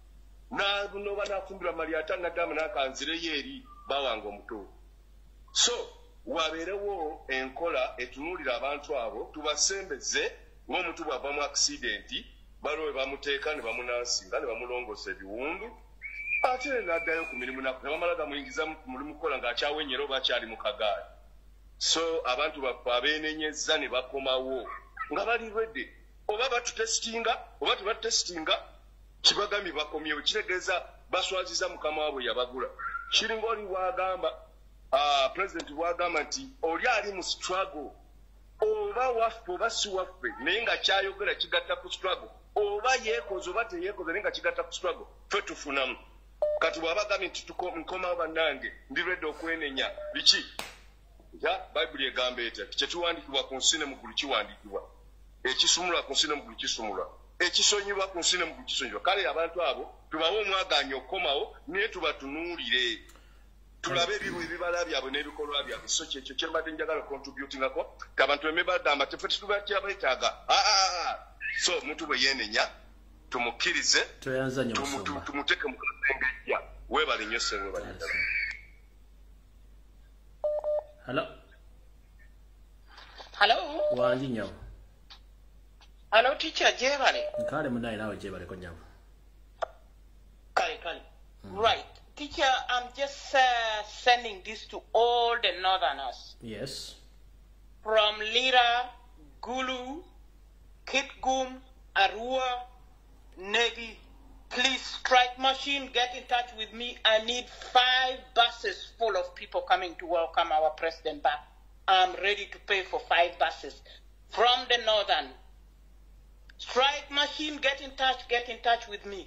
n'anoba n'afumbirwa malyata n'agamba n'akanzireyo eri bawanga omutuufu so wabeerewo enkola etunuulira abantu abo tubasembeze ng'omuntu bw'ava mu accidenti balowe bamuteeka ne bamunansinga ne bamulongosa ebiwundu ate n'addayo ku mirimu ne bamala gamuyingiza mu mulimu kukola ng'akyawenyera oba akyali mu kagaali so abantu baffe abeenenyezza ne bakomawo nga bali lwedde oba batutesitinga oba tebatutesitinga kibagambye bakomyewo kitegeeza baswaziza mukama waabwe yabagula kiringa oli bwagamba pulezidenti bwagamba nti oli ali mu struggle oba waffe oba si waffe naye nga kyayogera kigatta ku struggle oba yeekoze oba teyeekoze naye nga kigatta ku struggle ffe tufunamu kati bw'abagambye nti nkomawo bannange ndi lwedde okwenenya biki ya bayibuli egamba etya kyekiwandiikibwa ku nsi ne mu ggulu kiwandiikibwa ekisumulwa ku nsi ne mu ggulu kisumulwa ekisonyibwa ku nsi ne mu ggulu kisonyibwa kale abantu abo tubawe omwagaanya okukomawo naye tubatunuulire tulabe ebibu ebibala byabwe n'ebikolwa byabwe so kyekyo kyembadde njagala contributingako abantu beme bagamba tefe tetubakyabetaaga so omuntu bwe yeenenya tumukkirize tumuteeke mu kasengejja weebale nnyo ssenwe banyagala Hello. Hello. Wanji nyamu. Hello teacher Jebale. Kale munai nawe Jebale ko nyamu. Kale kale. Mm. Right. Teacher, I'm just uh, sending this to all the northerners. Yes. From Lira, Gulu, Kitgum, Arua, Negi. Please, Strike Machine, get in touch with me. I need five buses full of people coming to welcome our president back. I'm ready to pay for five buses from the northern. Strike Machine, get in touch, get in touch with me.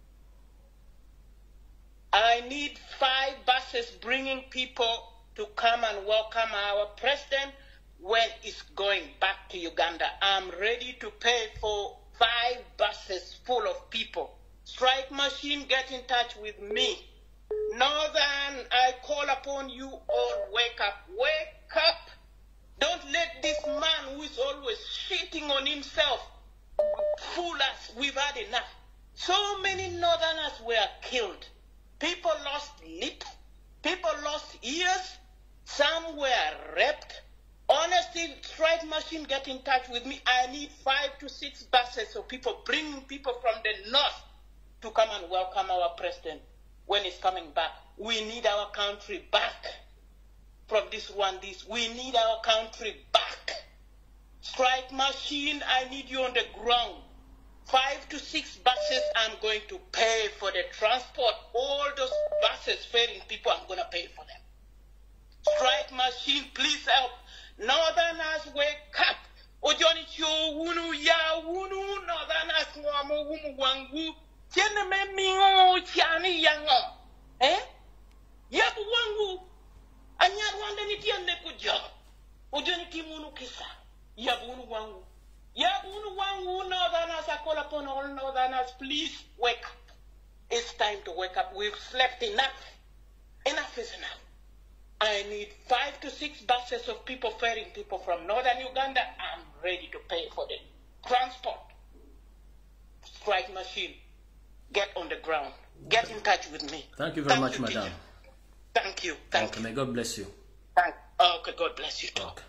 I need five buses bringing people to come and welcome our president when he's going back to Uganda. I'm ready to pay for five buses full of people. Strike Machine, get in touch with me. Northern, I call upon you all, wake up. Wake up. Don't let this man who is always shitting on himself fool us. We've had enough. So many northerners were killed. People lost lips. People lost ears. Some were raped. Honestly, Strike Machine, get in touch with me. I need five to six buses of people, bringing people from the north to come and welcome our president when he's coming back. We need our country back from this Rwandese. We need our country back. Strike Machine, I need you on the ground. Five to six buses, I'm going to pay for the transport. All those buses ferrying people, I'm going to pay for them. Strike Machine, please help. Northerners, wake up. Ojoni cho wunu ya wunu. Northerners ngwamu wumu wangu. Tiene me mingo chiani yango. Eh? Yabu wangu. Anya Rwanda ni tiene kujo. Ojoni timunu kisa. Yabu wunu wangu. Yabu wunu wangu. Northerners, I call upon all Northerners, please wake up. It's time to wake up. We've slept enough. Enough is enough. I need five to six buses of people ferrying people from northern Uganda. I'm ready to pay for the transport. Strike Machine, get on the ground. Get in touch with me. Thank you very Thank much, you, madam. teacher. Thank you. Thank okay, you. may God bless you. Thank Okay, God bless you too. Okay.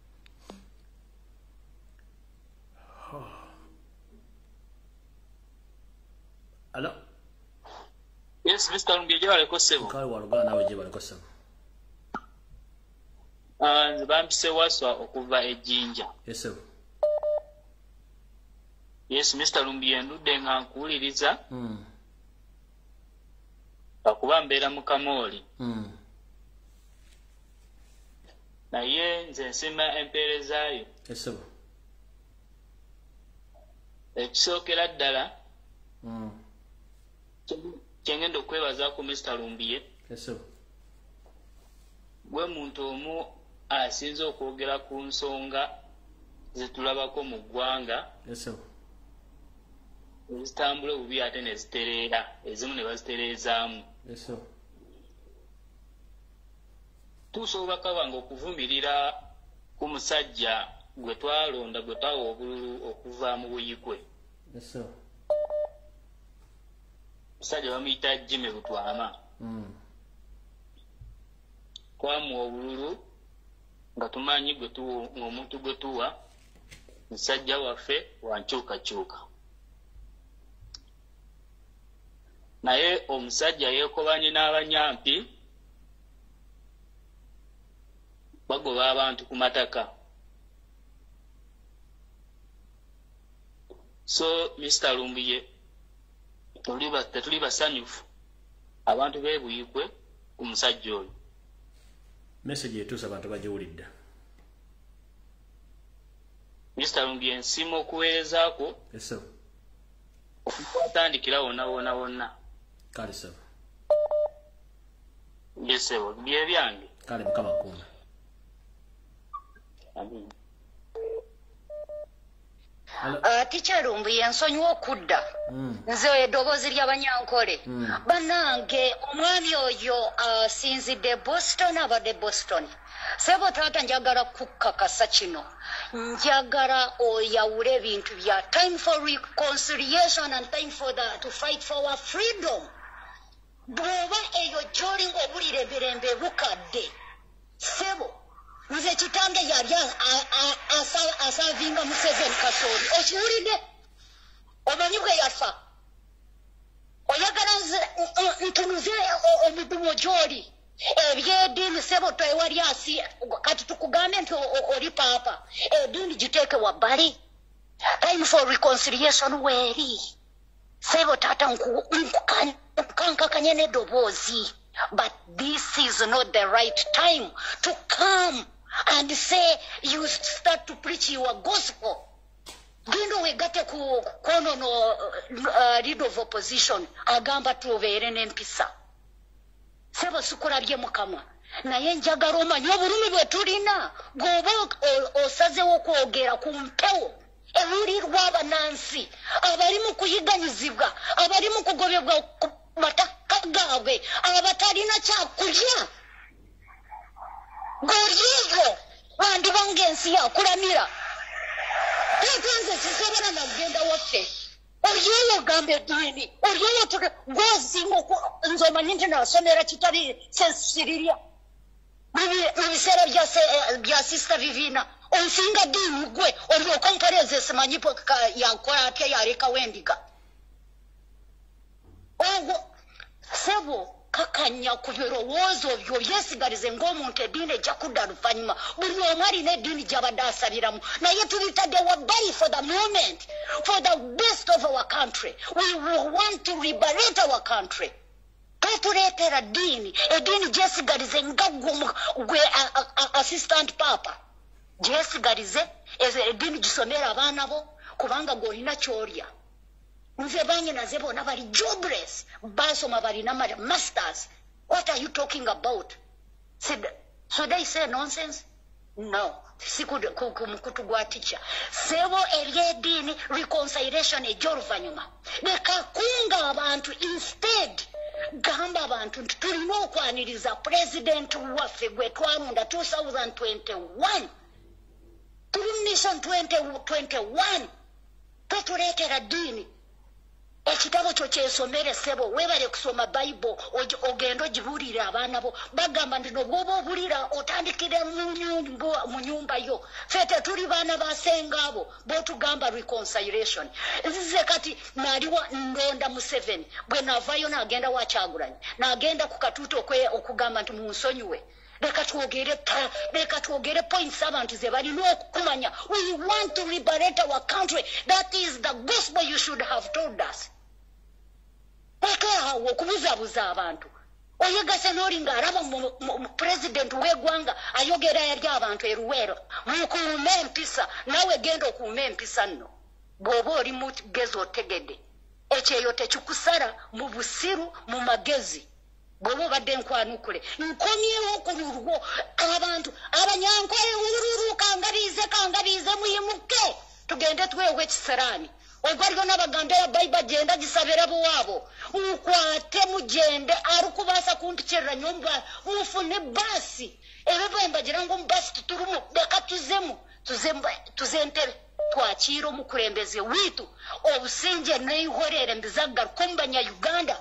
Hello? Yes, Mister Lumbiye waliko sebo. Kale walugana nawe je waliko sebo. Ah, nze bampise waswa okuva ejjinja. Yes sebo. Yes, Mister Lumbiye ndudde nga nkuwuliriza. Mm. Akuba mbeera mu Kamoli. Mm. Naye nze nsima empeerezaayo. Yes sebo. Ekisookera ddala. Mm. Kyengenda okwebazaako Mister Lumbiye. Yes sebo. Gwe muntu omu asinze okwogera ku nsonga zitulabako mu ggwanga. Yes sebo. Zitambula obubi ate ne zitereera, ezimu ne bazitereezaamu. Yes sebo. Tusobola kabanga okuvumirira ku musajja gwe twalonda gwe twawa obululu okuva mu buyikwe. Yes sebo. Musajja bamuyita Jimmy Butwama. Mm. Kwamu obululu nga tumanyi gwe tuwa omuntu gwe tuwa musajja waffe wankyukakyuka. Naye omusajja yeekobanye n'abanyampi bagoba abantu ku mataka. So Mister Lumbiye tetuli basanyufu abantu beebuyikwe ku musajja oyo. Message etuusa abantu bagiwulidde. Mister Lumbiye nsima okuweerezaako. Yes sebo. Okutandikira wonna wonna wonna. Kale sebo. Yes sebo, bye byange. Kale mukama kuuma. Amin. Uh, Teacher Lumbiye nsonyiwa okudda. Mm. Nze eddoboozi ly'abanyankole. Mm. Bannange omwami oyo asinzidde Boston abadde Boston. Sebo taata njagala kukakasa kino. Njagala oyawule ebintu bya time for reconciliation and time for the, to fight for our freedom. Bw'oba eyo gy'oli ng'obulira emirembe bukadde. Sebo nze kitange yali asavinga Museveni Kasooli. Okiwulidde? Omanyi bwe yafa? Oyagala ntunuze omudumo gy'oli. Ebyeddiini sebo twewali asi kati tukugambe nti oli paapa. Eddiini giteeke wabbali. Time for reconciliation weeri. Sebo taata nkukankakanye n'eddoboozi. But this is not the right time to come and say you start to preach your gospel. Gendo wegate ku kono no uh, leader of opposition agamba tubeere n'empisa. Sebo sikulabye mukama. Naye njagala omanyi obulumi bwe tulina gwoba osazewo okwogera ku mpewo ewulirwa abanansi abali mu kuyiganyizibwa abali mu kugobebwa ku mataka gaabwe abatalina kyakulya. Golizo wandiba kubanga ensi yakulamira tetanze kisobola nagenda waffe olyoyo gambe dini olyoyo tuke gwozinga nze omanyi nti nasomera kitali sensiriria mu biseera bya sista Vivina onsinga dini gwe olyoka mpareze simanyipo yakola atya yareka wendiga ogwo sebo kakanya ku birowoozo byo byesigalize ng'omuntu eddiini ejja kudda luvannyuma buli omu alina eddiini gy'abadde asabiramu naye tulitadde wabbali for the moment for the best of our country we want to liberate our country totuleetera ddiini eddiini gyesigalize nga gwe assistant papa gyesigalize eddiini gisomera abaana bo kubanga gw'olina ky'olya nze banyinaze bona bali jobless basoma balina masters. What are you talking about? Should, should they say nonsense? No. Sikudu kutugwa teacher. Sebo eryedini reconciliation ejoluvanyuma. Nekakunga abantu instead gamba abantu tulina okwaniriza president waffe gwe twalonda two thousand twenty-one. Tulumisa twenty twenty-one. Totuleetera dini. Ekitabo kyo kyesomere sebo webale kusoma Bible ogendo gibulira abaana bo bagamba ndi no bwoba obulira otandikira mu nyumba yo fete tuli baana basenga abo bo tugamba reconciliation nzize kati naliwa ndonda mu seven bwe navayo nagenda wa Kyagulanyi nagenda ku katuto okwe okugamba nti munsonyiwe leka twogere ta leka twogere points abantu ze balina okumanya we want to liberate our country. That is the gospel you should have told us. Wakahawo okubuzabuza abantu oyegase n'olinga araba mu president w'eggwanga ayogera yali abantu eruwero mukuume empisa nawe genda okuuma empisa nno bw'oba oli mugezi otegedde ekyeyo tekikusala mu busiru mu magezi bw'oba obadde nkwanukule nkomyewo ku lulwo abantu abanyankole ululu kangabize kangabize muyimuke tugende twewe ekiseraani ogwaliwo n'abaganda ya Bible genda gisabira buwabo mukwate mugende arukubasa kumpikirira nyumba mufune basi ebyo mbagira ngo mbasi tuturumu deka tuzemu tuzemba tuzentebe twakiro mukurembeze witu obusinje n'ihorere mbizaga kumbanya Uganda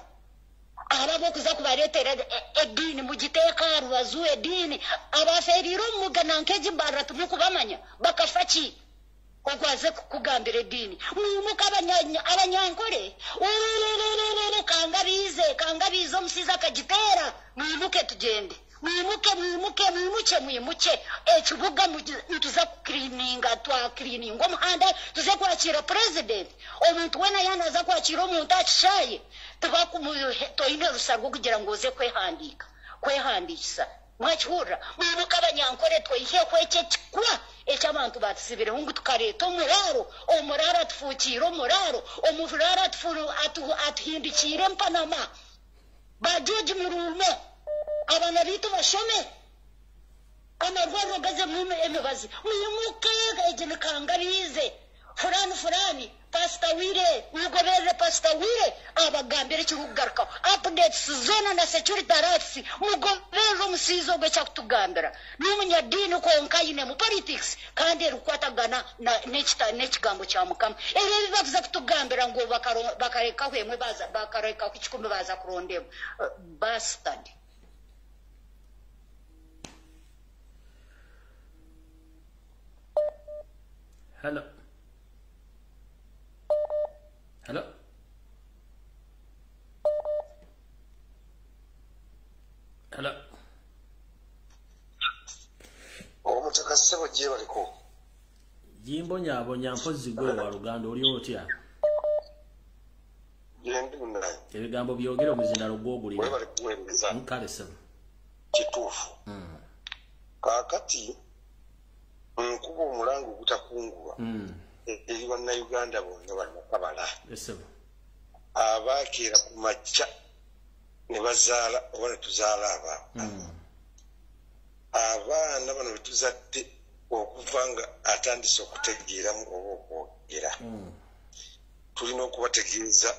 arabo kuza kubaletera edini mugiteeka rubazu edini abaferiro mugana nkeji barra tumukubamanya bakafachi ogwaze kugambira edini mumuka abanyanya abanyankole ululululu kangabize kangabize omusiza kagitera mumuke tugende mumuke mumuke mumuke mumuke ekibuga mutuza cleaninga twa cleaning omuhanda tuze kwakira president omuntu wena yanaza kwakira omuntu akishaye tubakumuje toine rusago kugira ngo oze kwehandika kwehandikisa mwachura mumuka abanyankole twihe kweche kikwa eky'abantu batusibire hungu tukareeta omuraro omuraro atufuukire omuraro omuraro atufuru atuhindukire mpanama bajoji murume abana bitu bashome amarwaro gaze mume emibazi muyimuke ejene kangarize fulani fulani pasta wire mugobere pasta wire abagambire kirugaruka updates zona na security rights mugobere omusizo gwe kyakutugambira n'umunya dini ko nkayine mu politics kandi rukwatagana na nechita nechigambo kya mukama ere bibavuza kutugambira ngo bakareka hwemwe baza bakareka kuchikumbe baza kurondeba uh, bastard. Hello. Hello. Hello. Omutaka sebo gye baliko. Jimbo nyabo nyampozi gwe wa Luganda oli otya? Yendi munayi. Ebigambo byogera omuzina lugogulira. Bwe bali kuwembeza. Nkale sebo. Kituufu. Mm. Kakati nkuba omulango gutakungulwa. Mm. Eri bonna Uganda bonna bali kabala. Esebo. Abaakira ku makya ne bazaala oba tuzaala aba. Mm. Abaana bano betuzadde okuva nga atandise okutegeeramu oba okwogera. Mm. Tulina okubategeeza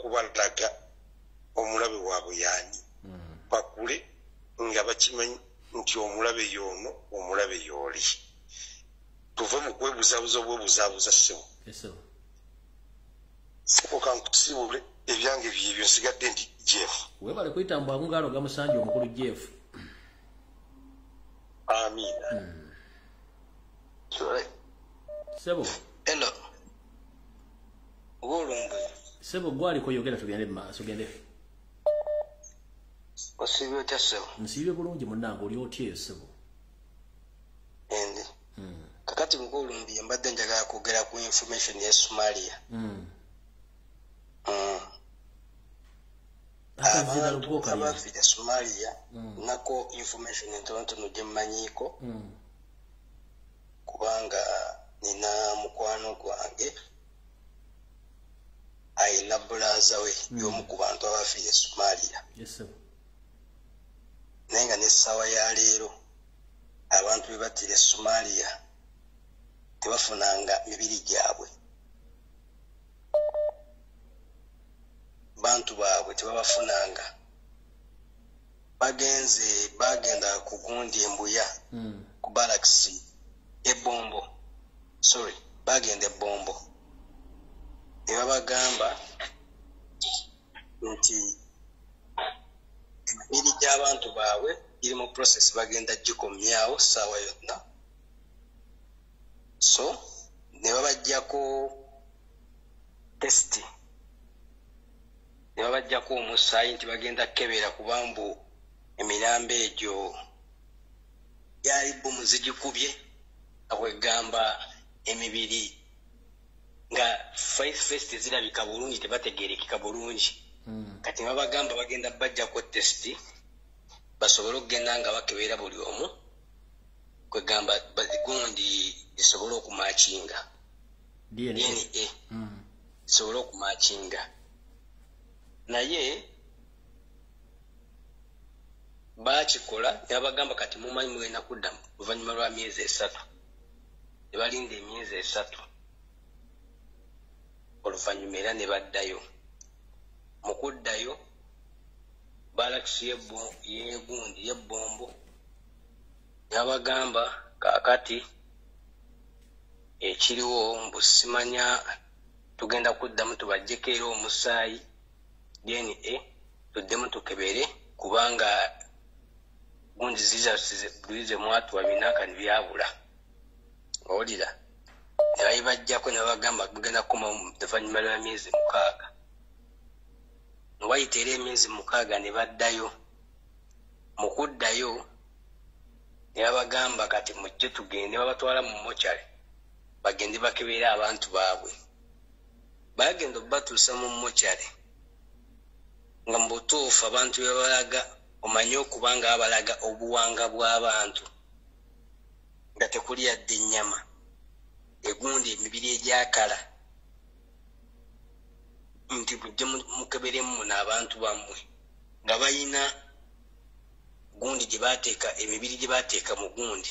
n'okubalaga omulabe waabwe yaani. Mm. Bakule nga bakimanyi nti omulabe y'ono omulabe y'oli tuve mu kwebuzabuza obwebuzaabuza ssebo sebo kankusibule ebyange byebyo nsigadde ndi Jeff webale kuyitambwa ngalo gamusanja omukulu Jeff amina mm. Sorry. Sebo hello Wolumbu Sebo gwali ko yogera tugende maaso gende Osibyo tasebo Nsibye bulungi munango oli otye Sebo Ende mm. Kakati Wolumbu mbadde njagala kwogera ku information ya Somalia mm. Mm. Abantu abafira Somalia mm. nako information entonotono gye mmanyiko mm. kubanga nina mukwano gwange ayina bulaza we mm. y'omu ku bantu abafira Somalia yes, naye nga n'essaawa ya leero abantu be battira Somalia tebafunanga mibiri gyabwe bantu baabwe tebabafunanga bagenze bagenda kugundi embuya mm. ku balaksi ebombo sorry bagenda ebombo ne babagamba nti emibiri gy'abantu baabwe giri mu process bagenda gikomyawo ssaawa yonna so ne babajjako testi ne babajjako omusaayi nti bagenda kukebera kubambu emirambo egyo yali bomu zigikubye akwegamba emibiri nga face face zirabika bulungi tebategerekeka bulungi mm. kati babagamba bagenda bajjako testi basobole okugenda nga bakebera buli omu kwegamba gundi zisobole okumakinga D N A mm. zisobole okumakinga naye bakikola yabagamba kati mumanyi mulina kudda oluvannyuma lwa myezi esatu ne balinda emyezi esatu oluvannyuma era ne baddayo mu kuddayo balakisi yegundi yebbombo yabagamba kaakati ekiriwo mbu simanya tugenda kuddamu tubajjeko era omusaayi D N A tuddemu tukebere kubanga gundi zize mwatuwa binaka nibyabula owulira ne bayibajjako ne bagamba tugenda kukoma oluvannyuma lwa myezi mukaaga wayita era emyezi mukaaga ne baddayo mu kuddayo ne babagamba kati mujje tugende babatwala mu mochari bagende bakebere abantu baabwe bagenda obatuusa mu mochari nga mbutuufu abantu bebalaga omanye okubanga abalaga obuwanga bw'abantu nga tekuli yadde ennyama egundi emibiri egyakala nti mujje mukeberemu n'abantu bammwe nga bayina gundi gye baateeka emibiri gye baateeka mu gundi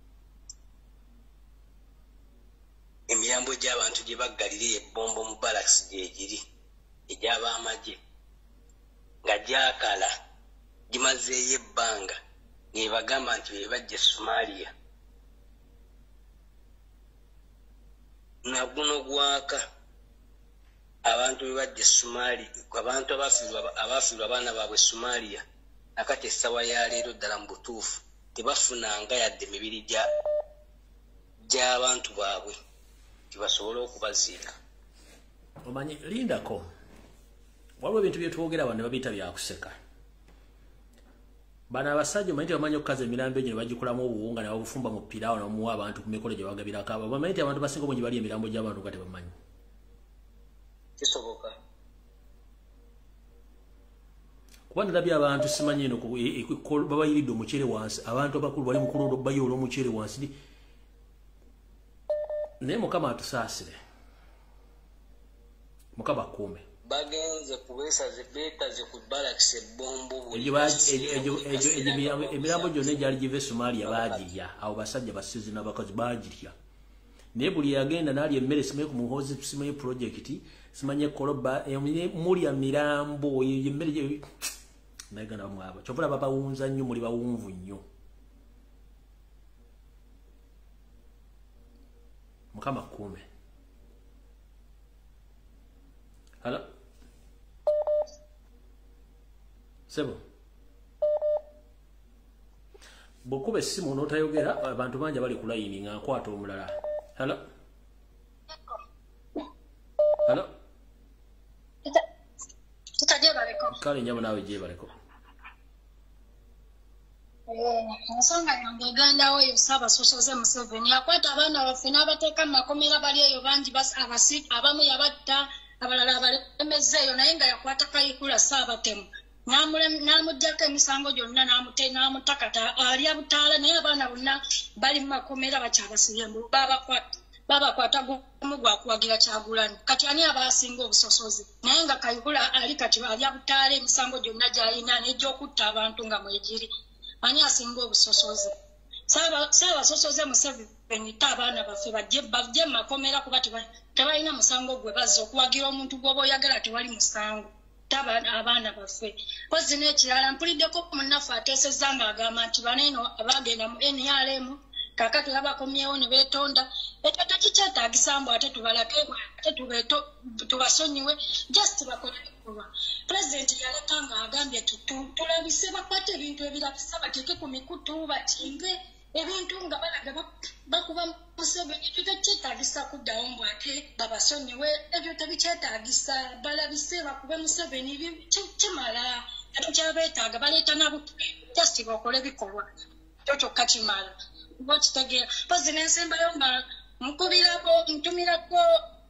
emirambo gy'abantu gye baggalira ebbombo mu balakisi gyegiri egy'ab'amagye nga gyakala gimazeeyo ebbanga ng'ebagamba nti be bajja Somalia na guno gwaka abantu be bajja Somalia abantu abafiirwa abaana baabwe Somalia nakati essaawa ya leero ddala mu butuufu tebafunanga yadde emibiri gy'abantu baabwe tibasobole okubaziika omanyi lindako waliwo ebintu byetwogera bano babiyita byakuseka bano abasajja omanyi bamanyi okukaza emirambo egyo ne bagikolamu obuwunga ne babufumba mu piraawo namuwa abantu ku mikolo gye bagabirako abo bamanyi nti abantu basinga obungi bali emirambo gy'abantu nga tebamanyi kisoboka kuba nalabye abantu simanyi eno babayiridde omuceere wansi abantu abakulu bali mukulu bayoola omuceere wansi naye mukama atusaasire mukama akuume bagenze kubeesaze beetaze ku balakisi ebbombo emirambo gyonna egyali giva e Somalia baagirya abo basajja basizi n'abakazi baagirya naye buli yagenda n'alya emmere simanyi ku muhoozi simanyi projekiti simanyi ekoloba mulya mirambo emmere nayegana bamwaba kyovula babawunza nnyo muli bawunvu nnyo Mukama kuume. Hello? Sebo. Bokube simu notayogera abantu banja bali kulayini nga nkwata omulala. Hello? Hello? Tutaje baleko. Kale nyabo nawe je baleko. Eh, nsonga yange ganda oyo saba sosoze Museveni akwata abaana baffe n'abateeka mu makomera bali eyo bangi abasi abamu yabatta abalala abalemezzeeyo naye nga yakwata Kayihura Ssaabatemu n'amugyako emisango gyonna n'amutakata alya butaala naye abaana bonna bali mu makomera bakyabasibye mbu babakwata gumu gwakuwagira Kyagulanyi kati ani abaasinga obusosozi naye nga Kayihura ali kati alya butaala emisango gyonna gy'alina n'egy'okutta abantu nga mwegiri ani asinga obusosozi saaba sosoze Museveni abaana baffe bajje mu makomera kuba tebalina musango gwe bazza okuwagira omuntu gw'oba oyagala tewali musango abaana baffe pozi n'ekirala mpuliddeko munnaffe ateesezza ng'agamba nti baneeno abagenda mu N R M kakati babakomyewo ne beetonda ekyo tekikyetaagisa mbu ate tubalake ate tubasonyiwe just bakole bikolwa pulezidenti yaleka ng'agambye tulabise bakwate ebintu ebirabisa bateeke ku mikutu batimbe ebintu nga balaga bakuba Museveni ekyo tekyetaagisa kuddawo mbu ate babasonyiwe ebyo tebikyetaagisa balabise bakube Museveni kimala tekyabeetaaga baleeta nabo just bakole bikolwa ekyo kyokka kimala bokitegeera pozi n'ensembayo nga mukubirako ntumirako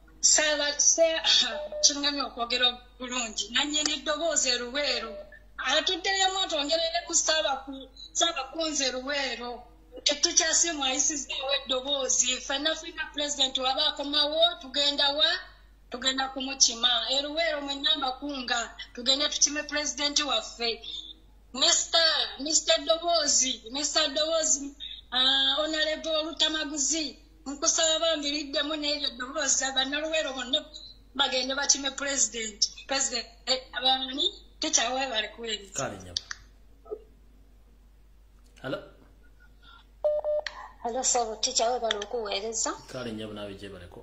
kingamya okwogera bulungi nannyini eddoboozi eruweero atuddeyemu atongerere ku Ssaabakunzi eruweero tetukyasimu ayisizaawo eddoboozi ffenna fina pulezidenti waba akomawo tugenda wa tugenda kumukima eruweero mwenna mbakunga tugende tukime pulezidenti waffe Mister Ddoboozi Mister Ddoboozi Honorable Olutamaguzi nkusaba bambiriddemu n'eryo eddoboozi abannaluweero bonna bagende bakime pulezidenti pulezidenti abaani tekyawe bali kweri kale nyama Hello Hello sabo tekyawe bali okuweereza kale nyama nawe je baleko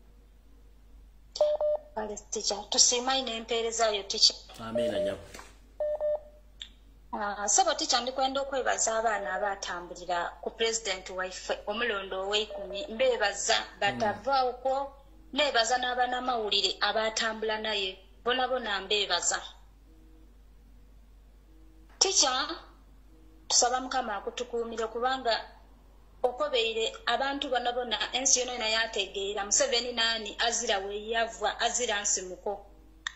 Kale techa tusimayi n'empeereza yo techa amina nyama Uh, sabo ticha ndikwenda okwebaza abaana abatambulira ku president waife omulondo ow'ekumi mbebaza batava okwo nebaza n'abaana mawulire abatambula naye bona bona mbebaza ticha tusaba mukama akutukuumire kubanga okobeire abantu bona bona ensi yona ina yategeera Museveni nani azira weyava azira nsimuko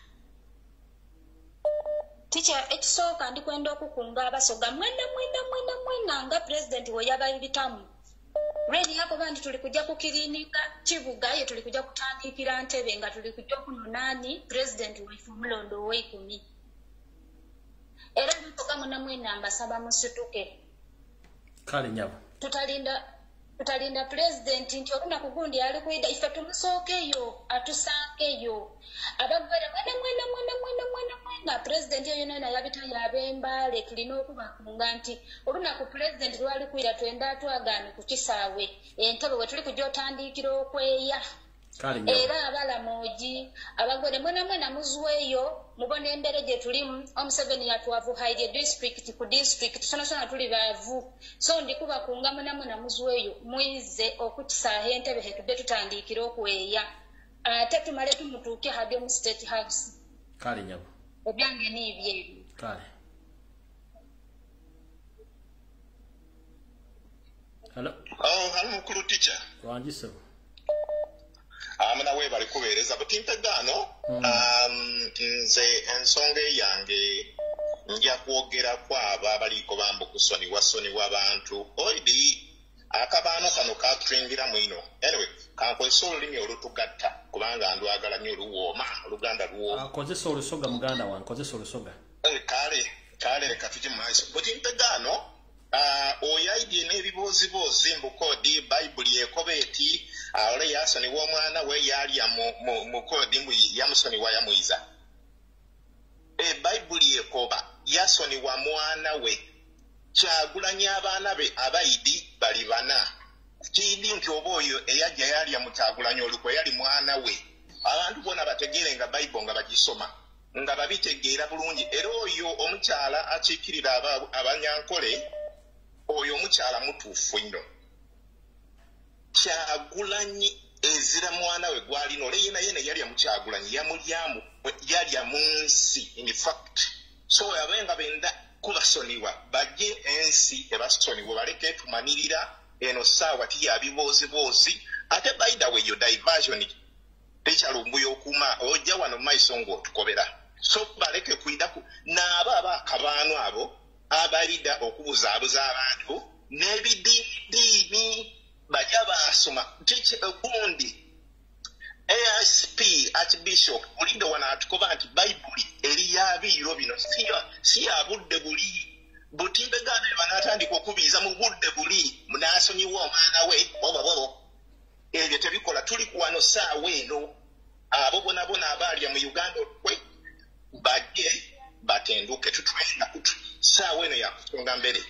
Teacher, ekisooka ndikwenda okukunga abasoga mwenda mwenda mwenda mwenda nga president we yabayibitamu. Ready yako bandi tuli kujja kukirinika kibuga ye tuli kujja kutandikira Ntebe nga tuli kujja kunonani president we Mulondo we ikumi. Era mtoka mwana mwenda ambasaba musituke. Kale nyabo. Tutalinda tutalinda president nti okuna kugundi ali kuida ife tumusookeyo atusankeyo. Abagwere mwenda mwenda mwenda mwenda mwenda mwenda president yo yona yabita yabembale tulina okubakunga nti oluna ku president lwali kuira twenda twagane ku kisaawe Entebe we tuli kujja otandikira okweya era abalamoji abagwere mwena mwena muzweyo mubone embere gye tulimu Museveni yatwavu haide district ku district sona sona tuli bavu so ndikuba kunga mwena mwena muzweyo muize okukisaahe Entebe hetudde tutandikira okweya ate tumale tumutuuke habyo mu state house kale nyabo ebyange n'ebyeru kale Hello oh hano mukulu teacher wanjise amana we bali kubeereza butintegano um nze ensonga yange nja kwogera kwaba abaliko bambu kusoni wasoni w'abantu oidi akabaano kano katringira mwino anyway kankozesa olulimi olutugatta kubanga ndwagala nnyo oluwooma oluganda luwooma akozesa olusoga muganda wange kozesa olusoga kale kale leka tujye mu maaso butintegano oyaidye n'ebiboozibozi mbukodi bayibuli ekoba eti ole yasoni w'omwana we yalya mu kodi yamusoni wa yamwiza bayibuli ekoba yasoni wa mwana we Kyagulanyi abaana be abayidi bali bana kindi nti oba oyo eyajja yalya mu Kyagulanyi Olukwe yali mwana we abantu bona bategeere nga Bible nga bagisoma nga babitegeera bulungi era oyo omukyala akiikirira abanyankole oyo omukyala mutuufu nnyo Kyagulanyi ezira mwana we gwalina ole yena yena yalya mu Kyagulanyi yamulyamu yalya mu nsi in fact so abenga benda kubasoniwa bajje ensi ebasoniwa baleke tumanirira eno sawa ti yabibozibozi ate by the way yo diversion tekyalumbu yokuma ojja wano maiso ngo tukobera so baleke kuidaku n'aba abakabaanu abo abalida okubuzaabuza abantu n'ebidini bajja basoma gundi A S P Archbishop ulindo wanatukoba nti Bible eri yabiiro bino si yabudde buli butimbe gane banatandika okubiiza mu budde buli munasonyiwa omwana we oba bobo ebyo tebikola tuli kuwano saawa eno abo bona bona abalya mu Uganda kwe bajje batenduke tutwenda kutu saawa eno yakutonda mbere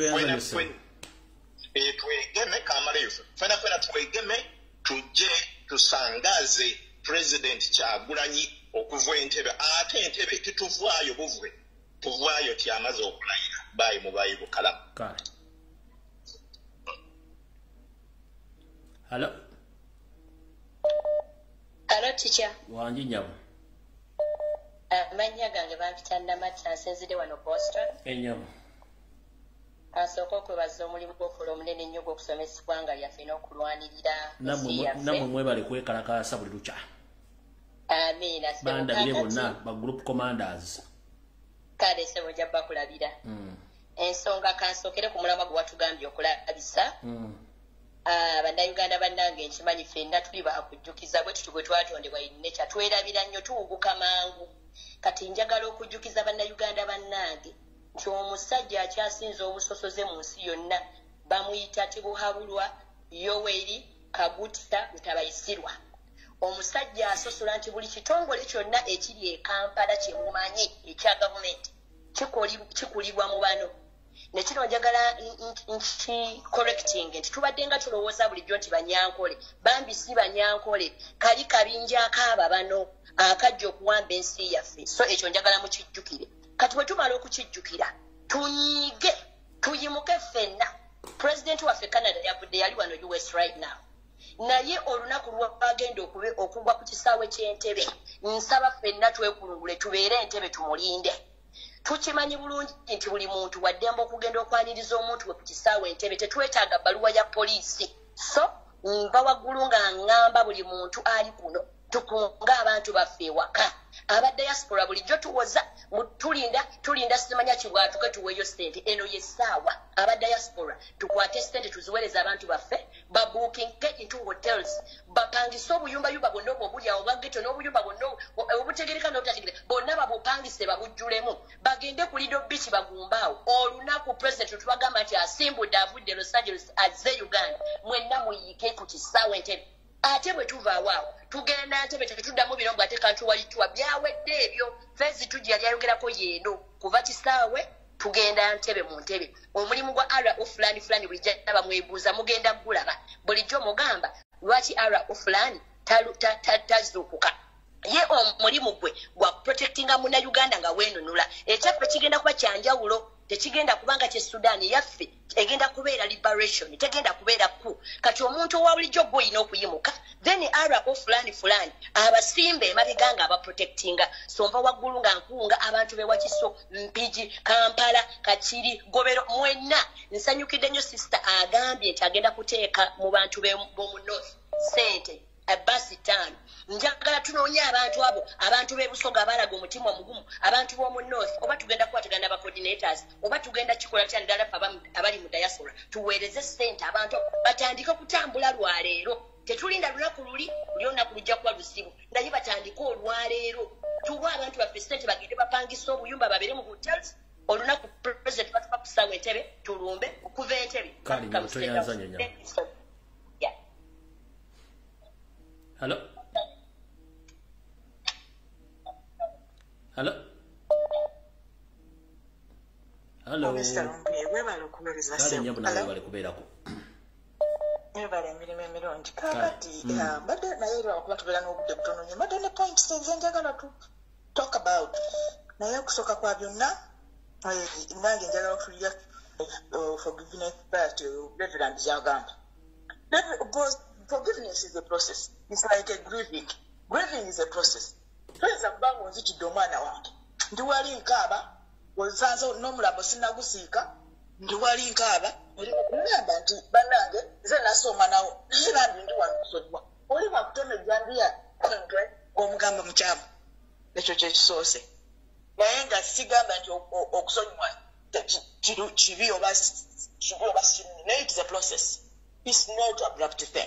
e twegeme kamaleyo fena fena twegeme tujje tusangaze President Kyagulanyi okuva entebe ate entebe tituvaayo buvwe tuvaayo tyamaze okulayira bayi mu Bible kalamu kale Hello Hello teacher wanji nyabu amanya gange bampitanda matsa nsenzide wano Boston enyabu asoko kwebaza omulimu gw'okola omunene ennyo gw'okusomesebwa nga lyaffe n'okulwanirira namwe mwebale kwekalakasa buli lukya amiina bandabire bonna ba group commanders kale sebo ojja bakulabira ensonga kansokere ku mulamwa gwe watugambye okulabisa bannayuganda bannange nkimanyi ffenna tuli bakujjukiza bwe tutu bwe twatondebwa innecha twerabira nnyo tuwuguka mangu kati njagala okujjukiza bannayuganda bannange nti omusajja akyasinza obusosoze mu nsi yonna bamuyita Tibuhabulwa Yoweri Kaguta Mutabayisirwa omusajja asosola nti buli kitongole kyonna ekiri e Kampala kyemumanyi ekya gavumenti kikulirwa mu bano nekino njagala nki correcting nti tubadde nga tulowooza bulijjo nti banyankole bambi si banyankole kali kabinja akaaba bano akajja okuwamba ensi yaffe so ekyo njagala mukijjukire kati bwe tumala okukijjukira tunyiige tuyimuke ffenna President waffe Canada yavudde yali wano U S right now naye olunaku lwagenda okugwa ku kisaawe ky'entebe nsaba ffenna twekulungule tubeere entebe tumulinde tukimanyi bulungi nti buli muntu waddemba okugenda okwaniriza omuntu we ku kisaawe entebe tetwetaaga bbaluwa ya poliisi so mba waggulu nga ngamba buli muntu ali kuno tukunga abantu baffe ewaka aba diaspora bulijjo tuwoza tulinda tulinda simanya kibwatuke tuweeyo ssente eno yessaawa aba diaspora tukwate ssente tuziwereza abantu baffe babuukinge into hotels bapangise obuyumbayumba bonna obwo obuli awo bwageto n'obuyumba bonna obutegereka n'obutategereka bonna babupangise babujjulemu bagende ku Lido Beach bagumbaawo olunaku president tubagamba nti asimbudde avudde Los Angeles azze Uganda mwenna muyiike ku kisaawe entebe ate bwe tuvaawo awo tugenda ntebe tetuddamu bino bw'ate kantu walitwa byawedde ebyo fezi tujja lyayogerako yeeno kuva kisaawe tugenda ntebe mu ntebe omulimu gwa ara ofulani fulani bulijja bamwebuuza mugenda gulaba bulijjo mugamba lwaki ara ofulani tazuukuka ye omulimu gwe gwa protectinga munnayuganda nga weenunula ekyaffe kigenda kuba kyanjawulo tekigenda kubanga kye Sudan yaffe egenda kubeera liberation tegenda kubeera ku kati omuntu owa bulijjo gw'olina okuyimuka then ara ofulani fulani abasimbe emabiganga abaprotectinga somba waggulu nga nkunga abantu bewakiso Mpigi Kampala Kakiri Gobero mwenna nsanyukidde nnyo sister agambye nti agenda kuteeka mu bantu b'omu north sente abasi tano njagala tunoonya abantu abo abantu b'ebusoga abalaga omutima omugumu abantu b'omu north oba tugenda kukwatagana aba coordinators oba tugenda kikola kya ddala abali mu diaspora tuweereze ssente abantu batandike okutambula lwaleero tetulinda lunaku luli luli olunaku lujja kuba lusibu naye batandike olwaleero tuwa abantu baffe ssente bagende bapangisa obuyumba babere mu hotels olunaku president batuba kusaawa entebe tulumbe okuva entebe Hello. Hello. Hello. Mister Lumbi, webale okubeereza ssebo. Kale nnyo bwe bali kubeerako. ebale emirimu emirungi kakati mbadde naye lwakuba tubeera n'obudde butono nnyo mbadde ne points ezenjagala tu talk about naye okusooka kwa byonna nange njagala okulya forgiveness part reverend gyagamba forgiveness is a process. It's like a grieving. Grieving is a process. Toyinza kuba ng'onzitidde omwana wange ndi wali nkaaba osanze n'omulabo sinnagusiika ndi wali nkaaba olingamba nti bannange nze nassa omwana wo naye bambi ndi wankusonyiwa oli wakutema ejjambiya kondwe ng'omugamba mukyamu ekyo kyekisoose naye nga sigamba nti okusonyiwa kibi oba kibi oba simu naye it is a process. It's not abrupt thing.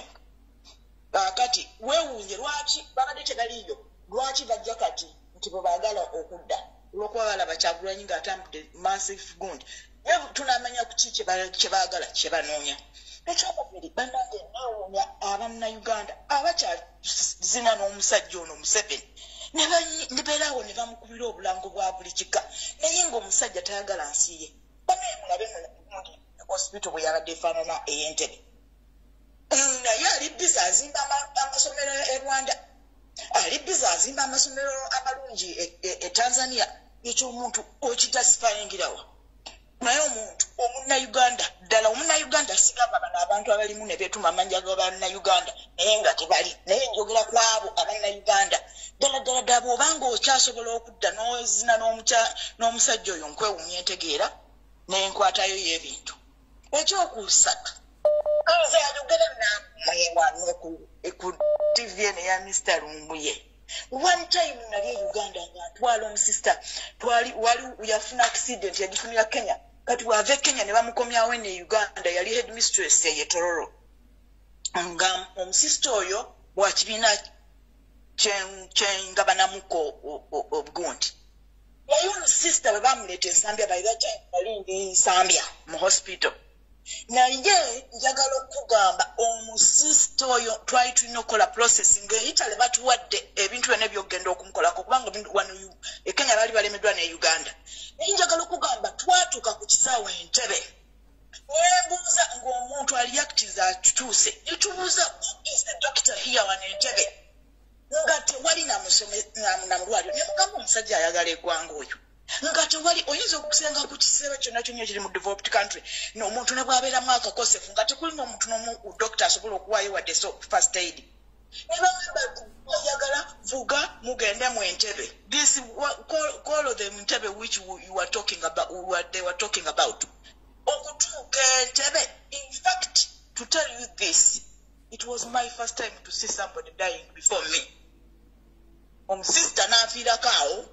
Kati weewuunye lwaki babadde tebaliyo lwaki bajja kati nti bwe baagala okudda olw'okuba balaba Kyagulanyi ng'atambudde massive gundi tunamanya ku ki kye baagala kye banoonya. Ekyokubiri bannange neewuunya abannayuganda abakyazina n'omusajja ono Museveni ne beeraawo ne bamukubira obulango bwa buli kika naye ng'omusajja tayagala nsi ye banaye mulabe mugundi hospital bwe yabadde efaanana ey'Entebbe naye ali biza azimba amasomero e Rwanda ali biza azimba amasomero amalungi e Tanzania ekyomuntu okidasifayingirawa naye omuntu omunnayuganda ddala omunnayuganda asigamba bano abantu abalimu ne beetuma amanja g'abannayuganda naye nga tebali naye njogera ku abo abannayuganda ddala ddala ddala bw'obanga okyasobola okudda n'ozina n'omusajja oyo nkwewuumya entegeera n'enkwatayo y'ebintu ekyokusatu nze ayogera namwe wano ku T V eno ya Mister Lumbuye one time nali e Uganda nga ntwala omusista twali wali yafuna accident yagifunira Kenya kati wave Kenya ne bamukomyawo ne Uganda yali headmistress ye Tororo nga omusista oyo wa kibiina kyengabanamuko obugundi naye omusista bwe bamuleeta ensambya by that time nali ndi nsambya mu hospital naye njagala okugamba omusista oyo twali tulina okukola processing eitale batuwadde ebintu byonna byogenda okumukolako kubanga wano e Kenya baali balemeddwa ne Uganda naye njagala okugamba twatuuka ku kisaawe Entebbe nembuuza ng'omuntu ali active atutuuse nitubuuza who is the doctor here wano Entebbe nga tewali namulwaliro ne mugamba omusajja ayagala eggwanga oyo nga tewali oyinza okusenga ku kiseera kyonna kyonna ekiri mu developed country n'omuntu ne bw'abeeramu akakosefu nga tekuli n'omuntu n'omu doctor asobola okuwaayo wadde first aid ne bagamba oyagala vuga mugende mu Entebbe this call of them Entebbe which you were talking about what they were talking about okutuuka Entebbe in fact to tell you this it was my first time to see somebody dying before me omusista n'afiirako awo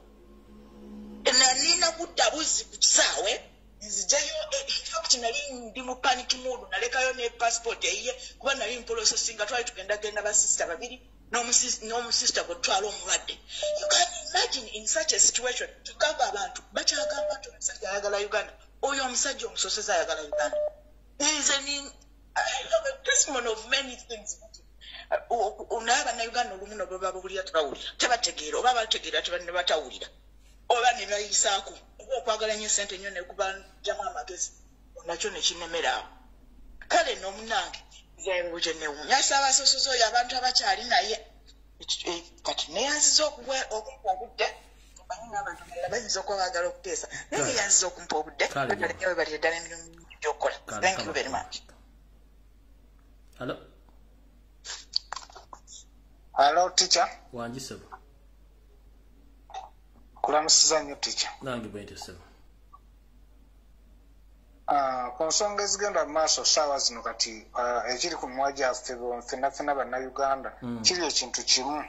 nalina kudda buzi ku kisaawe nzijayo infact nali ndi mu panic mood nalekayo ne passport eyiye kuba nali mpolososi nga twali tugenda genda basista babiri n'omusista gwe twala omulwadde you can imagine in such a situation tukava abantu bakyagamba nti omusajja ayagala Uganda oyo omusajja omusoseza ayagala Uganda nze ni I have a testimony of many things naye abannayuganda olumu no bwe babawulira tebawulira tebategeera oba bategeera tebanne batawulira oba ne bayisaako oba okwagala nnyo ssente nnyo ne kubanjamu amagezi nakyo ne kinemeraawo kale n'omunange nze gye newunya saabasosozi oyo abantu abakyali naye kati neyanziza okumpa obudde omanyi n'abantu balala bayinza okuba baagala okuteesa naye neyanziza okumpa obudde baleewe bali eddala emirimu gy'okukola thank you very much. Hello. Hello, teacher. Wanjisebo. Kulamusiza nnyo teacher. Nange bwente sebo. Ah, ku nsonga ezigenda mu maaso ssaawa zino kati ekiri ku mimwa gyaffe ffenna ffenna bannayuganda kiri ekintu kimu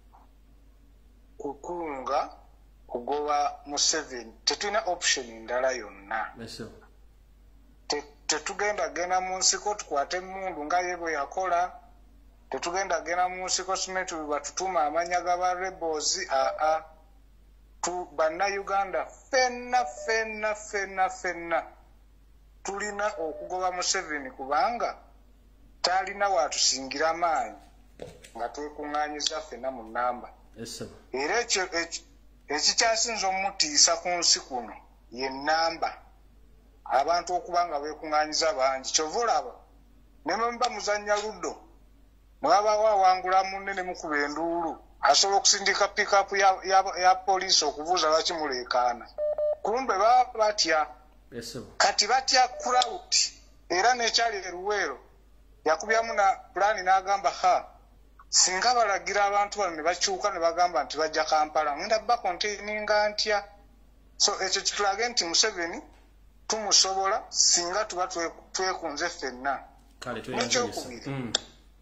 kukunga kugoba Museveni tetulina option ndala yonna. Tetugenda genda mu nsiko tukwate emmundu nga ye bwe yakola. Tetugenda genda mu nsiko simetu batutuma amanya g'aba rebels aa tu bannayuganda ffenna ffenna ffenna ffenna tulina okugoba Museveni kubanga talina watusingira amaanyi nga twekuŋŋaanyiza ffenna mu nnamba. Era ekyo ekikyasinza omutiisa ku nsi kuno ye nnamba abantu okuba nga beekuŋŋaanyiza bangi kyova olaba ne mba muzanya luddo mwaba wawangula munne ne mukuba enduulu asobola okusindika pickup ya, ya, ya poliisi okubuuza lwaki muleekaana kumbe baba batya kati batya crowd era nekyali eruweero yakubyamu na pulaani n'agamba ha singa balagira abantu bano ne bakyuka ne bagamba nti bajja Kampala ngenda bba containinga ntya so ekyo kitulage nti Museveni tumusobola singa tuba twekunze ffenna nekyokubiri mm.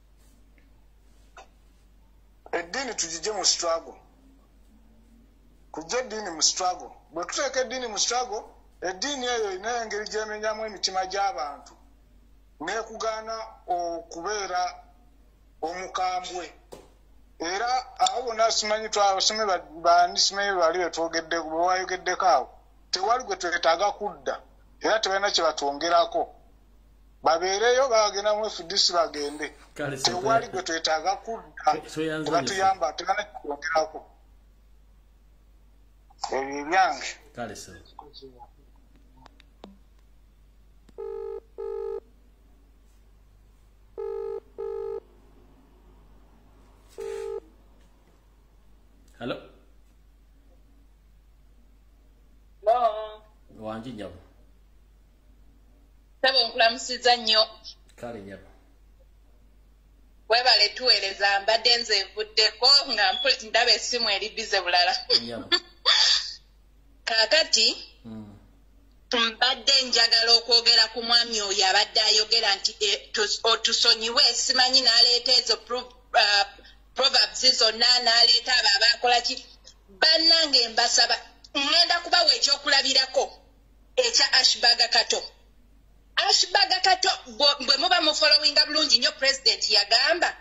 eddiini tugije mu struggle tujje eddiini mu struggle bwe tuteeka eddiini mu struggle eddiini eyo inayo engeri gyemenyamu emitima gy'abantu n'ekugaana okubeera omukambwe era abo bonna simanyi twabasome bandi simanyi bali betwogedde bewayogeddeko awo tewali gwe twetaaga kudda era tebalina kye batwongerako babeereyo bagenda mu F D C bagende tewali gwe twetaaga kudda tebatuyamba tebalina kye twongerako ebyo ebyange Hello. Hello. Wanji nyabo. Sabo nkulamusiza nnyo. Kale nyabo. Webale tuweereza mbadde nze nvuddeko nga ndaba essimu eri bize bulala. Nyabo. Kaakati mbadde njagala okwogera ku mwami oyo abadde ayogera nti otusonyiwe simanyi n'aleeta ezo Proverbs zonna n'aleeta abo abakola ki bannange mbasaba ngenda kubawa ekyokulabirako ekya Ashbaga Kato. Ashbaga Kato bwe muba mu followinga bulungi nnyo president yagamba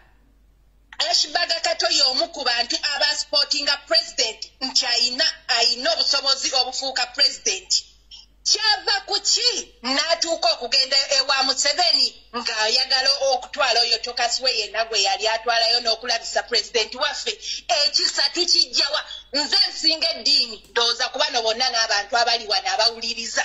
Ashbaga Kato y'omu ku bantu aba supportinga president nti ayina ayina obusobozi obufuuka president. Kyava kuki n'atuuka okugenda ewa Museveni ng'ayagala okutwala oyo tokasiwe yenna gwe yali atwalayo n'okulabisa pulezidenti waffe ekisa tukijjawa nze nsinga eddiini ndowooza ku bano bonna n'abantu abali wano abawuliriza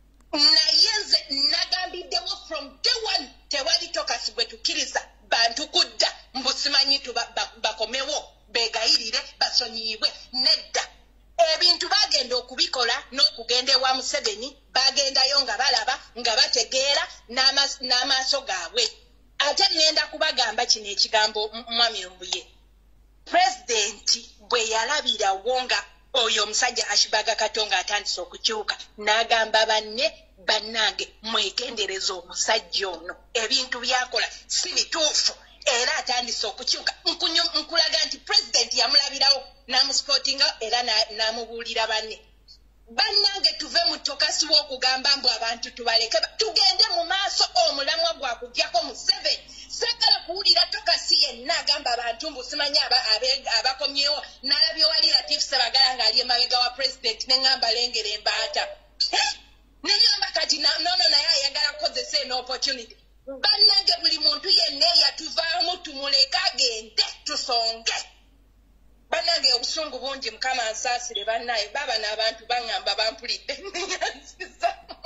naye nze nagambiddewo from day one tewali tokasi bwe tukkiriza bantu kudda mbusimanyi bakomewo beegayirire basonyiibwe nedda ebintu bagenda okubikola n'okugenda ewa Museveni bagendayo nga balaba nga bategeera n'amaaso gaabwe ate ngenda kubagamba kino ekigambo mwami Mbuye pulezidenti bwe yalabirawo nga oyo omusajja Ashbaga Kato nga atandise okukyuka n'agamba banne bannange mwegendereza omusajja ono ebintu byakola si bituufu era atandise okukyuka nkulaga nti pulezidenti yamulabirawo n'amusipotinga era n'amubuulira banne bannange tuve mu tokasi w'okugamba mbu abantu tubaleke tugende mu maaso omulamwa gwakuggyako Museveni sagala kuwulira tokasi yenna agamba abantu mbu simanyi abakomyewo n'alabye wali Latifu Sebagala ng'ali emabega wa pulezidenti n'eŋŋamba lengera embaata nenyamba kati nono naye ayagala kukozesa eno opportunity bannange buli muntu yenna eyatuvaamu tumuleke agende tusonge bannange obusungu bungi Mukama ansaasire bannaye baba n'abantu baŋŋamba bampulidde neyansiza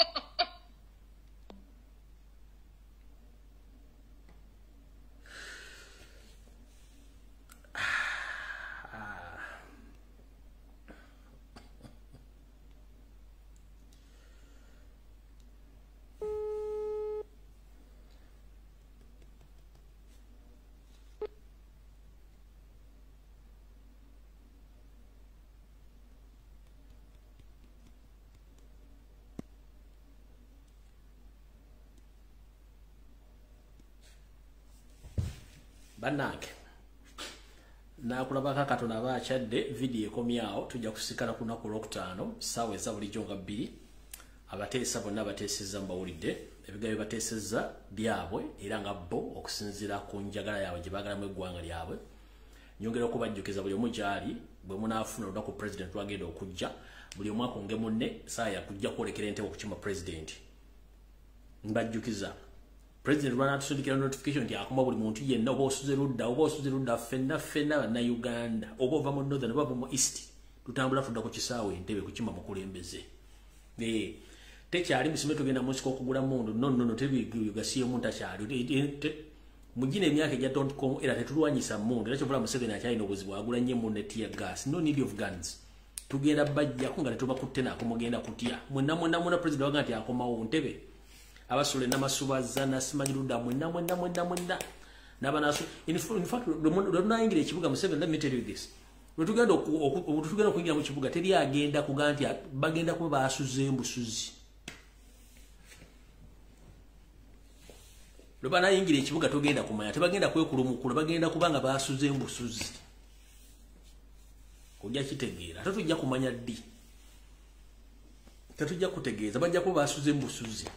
Bannange nakulabako Katonda aba akyadde vidiyo ekomyawo tujja kusikala ku lunaku olwokutaano ssaawa eza bulijjo nga bbiri abateesa bonna abateesezza mubawulidde ebigambo bye bateesezza byabwe era nga bo okusinziira ku njagala yaabwe gye baagalamu eggwanga lyabwe nyongera okubajjukiza buli omu gyali bwe munaafuna olunaku pulezidenti lwagenda okujja buli omu akonge munne saa yakujja kwolekera entebe okukima pulezidenti mbajjukiza President Rwanda tusindikira notification nti akoma buli muntu yenna oba osuze ludda oba osuze ludda ffenna ffenna banna Uganda oba ova mu northern oba mu east tutambula tudda ku kisaawe entebe kukima mukulembeze eh tekyali musime tugenda musiko okugula mundu no no no tebigasiye muntu akyali mugine emyaka ejja dot com era tetulwanyisa mundu era kyovula Museveni akyalina obuzibu agula nnyo mu net ya gas no need of guns tugenda bajja kunga tetubakutte naako mugenda kutya mwenna mwenna mwenna president waga nti akomawo ntebe abasule n'amasubaza nasimanyiruda mwenna mwenna mwenna mwenna n'abanasu in fact lwenayingira ekibuga Museveni let me tell you this lwetugenda okutugenda okuyingira mu kibuga teri agenda kuga nti bagenda kuba basuze embusuzi lwebana yingira ekibuga togenda kumanya tebagenda kwekulumukula bagenda kubanga basuze embusuzi ojja kitegeera tetujja kumanya ddi tetujja kutegeeza bajja kuba basuze embusuzi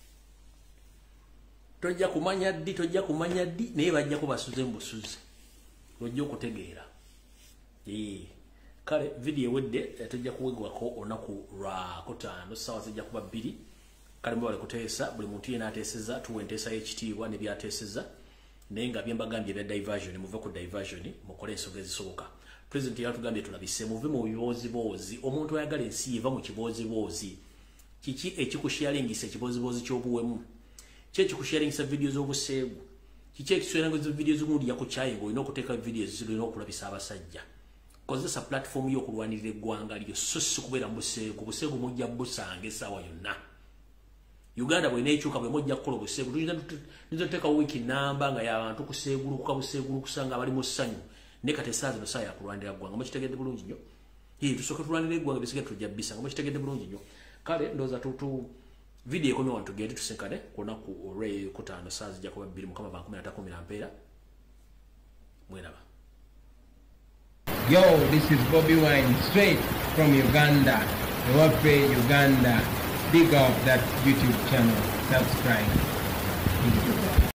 tojja kumanya ddi tojja kumanya ddi naye bajja kuba basuze embusuzi ojja okutegeera ee kale video ewedde tujja kuwegwako olunaku lwa kutaano ssaawa zijja kuba bbiri kale mbale kuteesa buli muntu yena ateeseza tuwe enteesa y'ekitiibwa ne byateeseza naye nga byembagambye ebya diversion muve ku diversion mukole ensonga ezisoboka president yatugambye tulabise muve mu bibooziboozi omuntu ayagala ensi eva mu kibooziboozi kiki ekikusharingisa ekibooziboozi ky'obuwemu ki ekikusharingisa video z'obuseegu kiki ekisharingisa video z'omuntu yakukyaye ng'olina okuteeka video zirina okulabisa abasajja kozesa platform y'okulwanirira eggwanga lyo so si kubeera mu buseegu buseegu mujja busanga essaawa yonna Uganda bwe neekyuka bwe mujja kukola obuseegu tuyinza tuteeka wiiki namba nga y'abantu kuseegulukuka buseegulukusa nga bali mu ssanyu ne kati essaawa zino saa yakulwanirira ggwanga mukitegedde bulungi nnyo ee tusooke tulwanirira eggwanga bisigaye tujja bbisa nga mukitegedde bulungi nnyo kale ndowooza tutu video ekomye wano tugende tusinkane ku lunaku olw'ekutaano saa zijja kuba bbiri mukama bankumi na takumi na mpeera mweraba. Yo, this is Bobby Wine, straight from Uganda. Ewape Uganda. Big up that YouTube channel. Subscribe.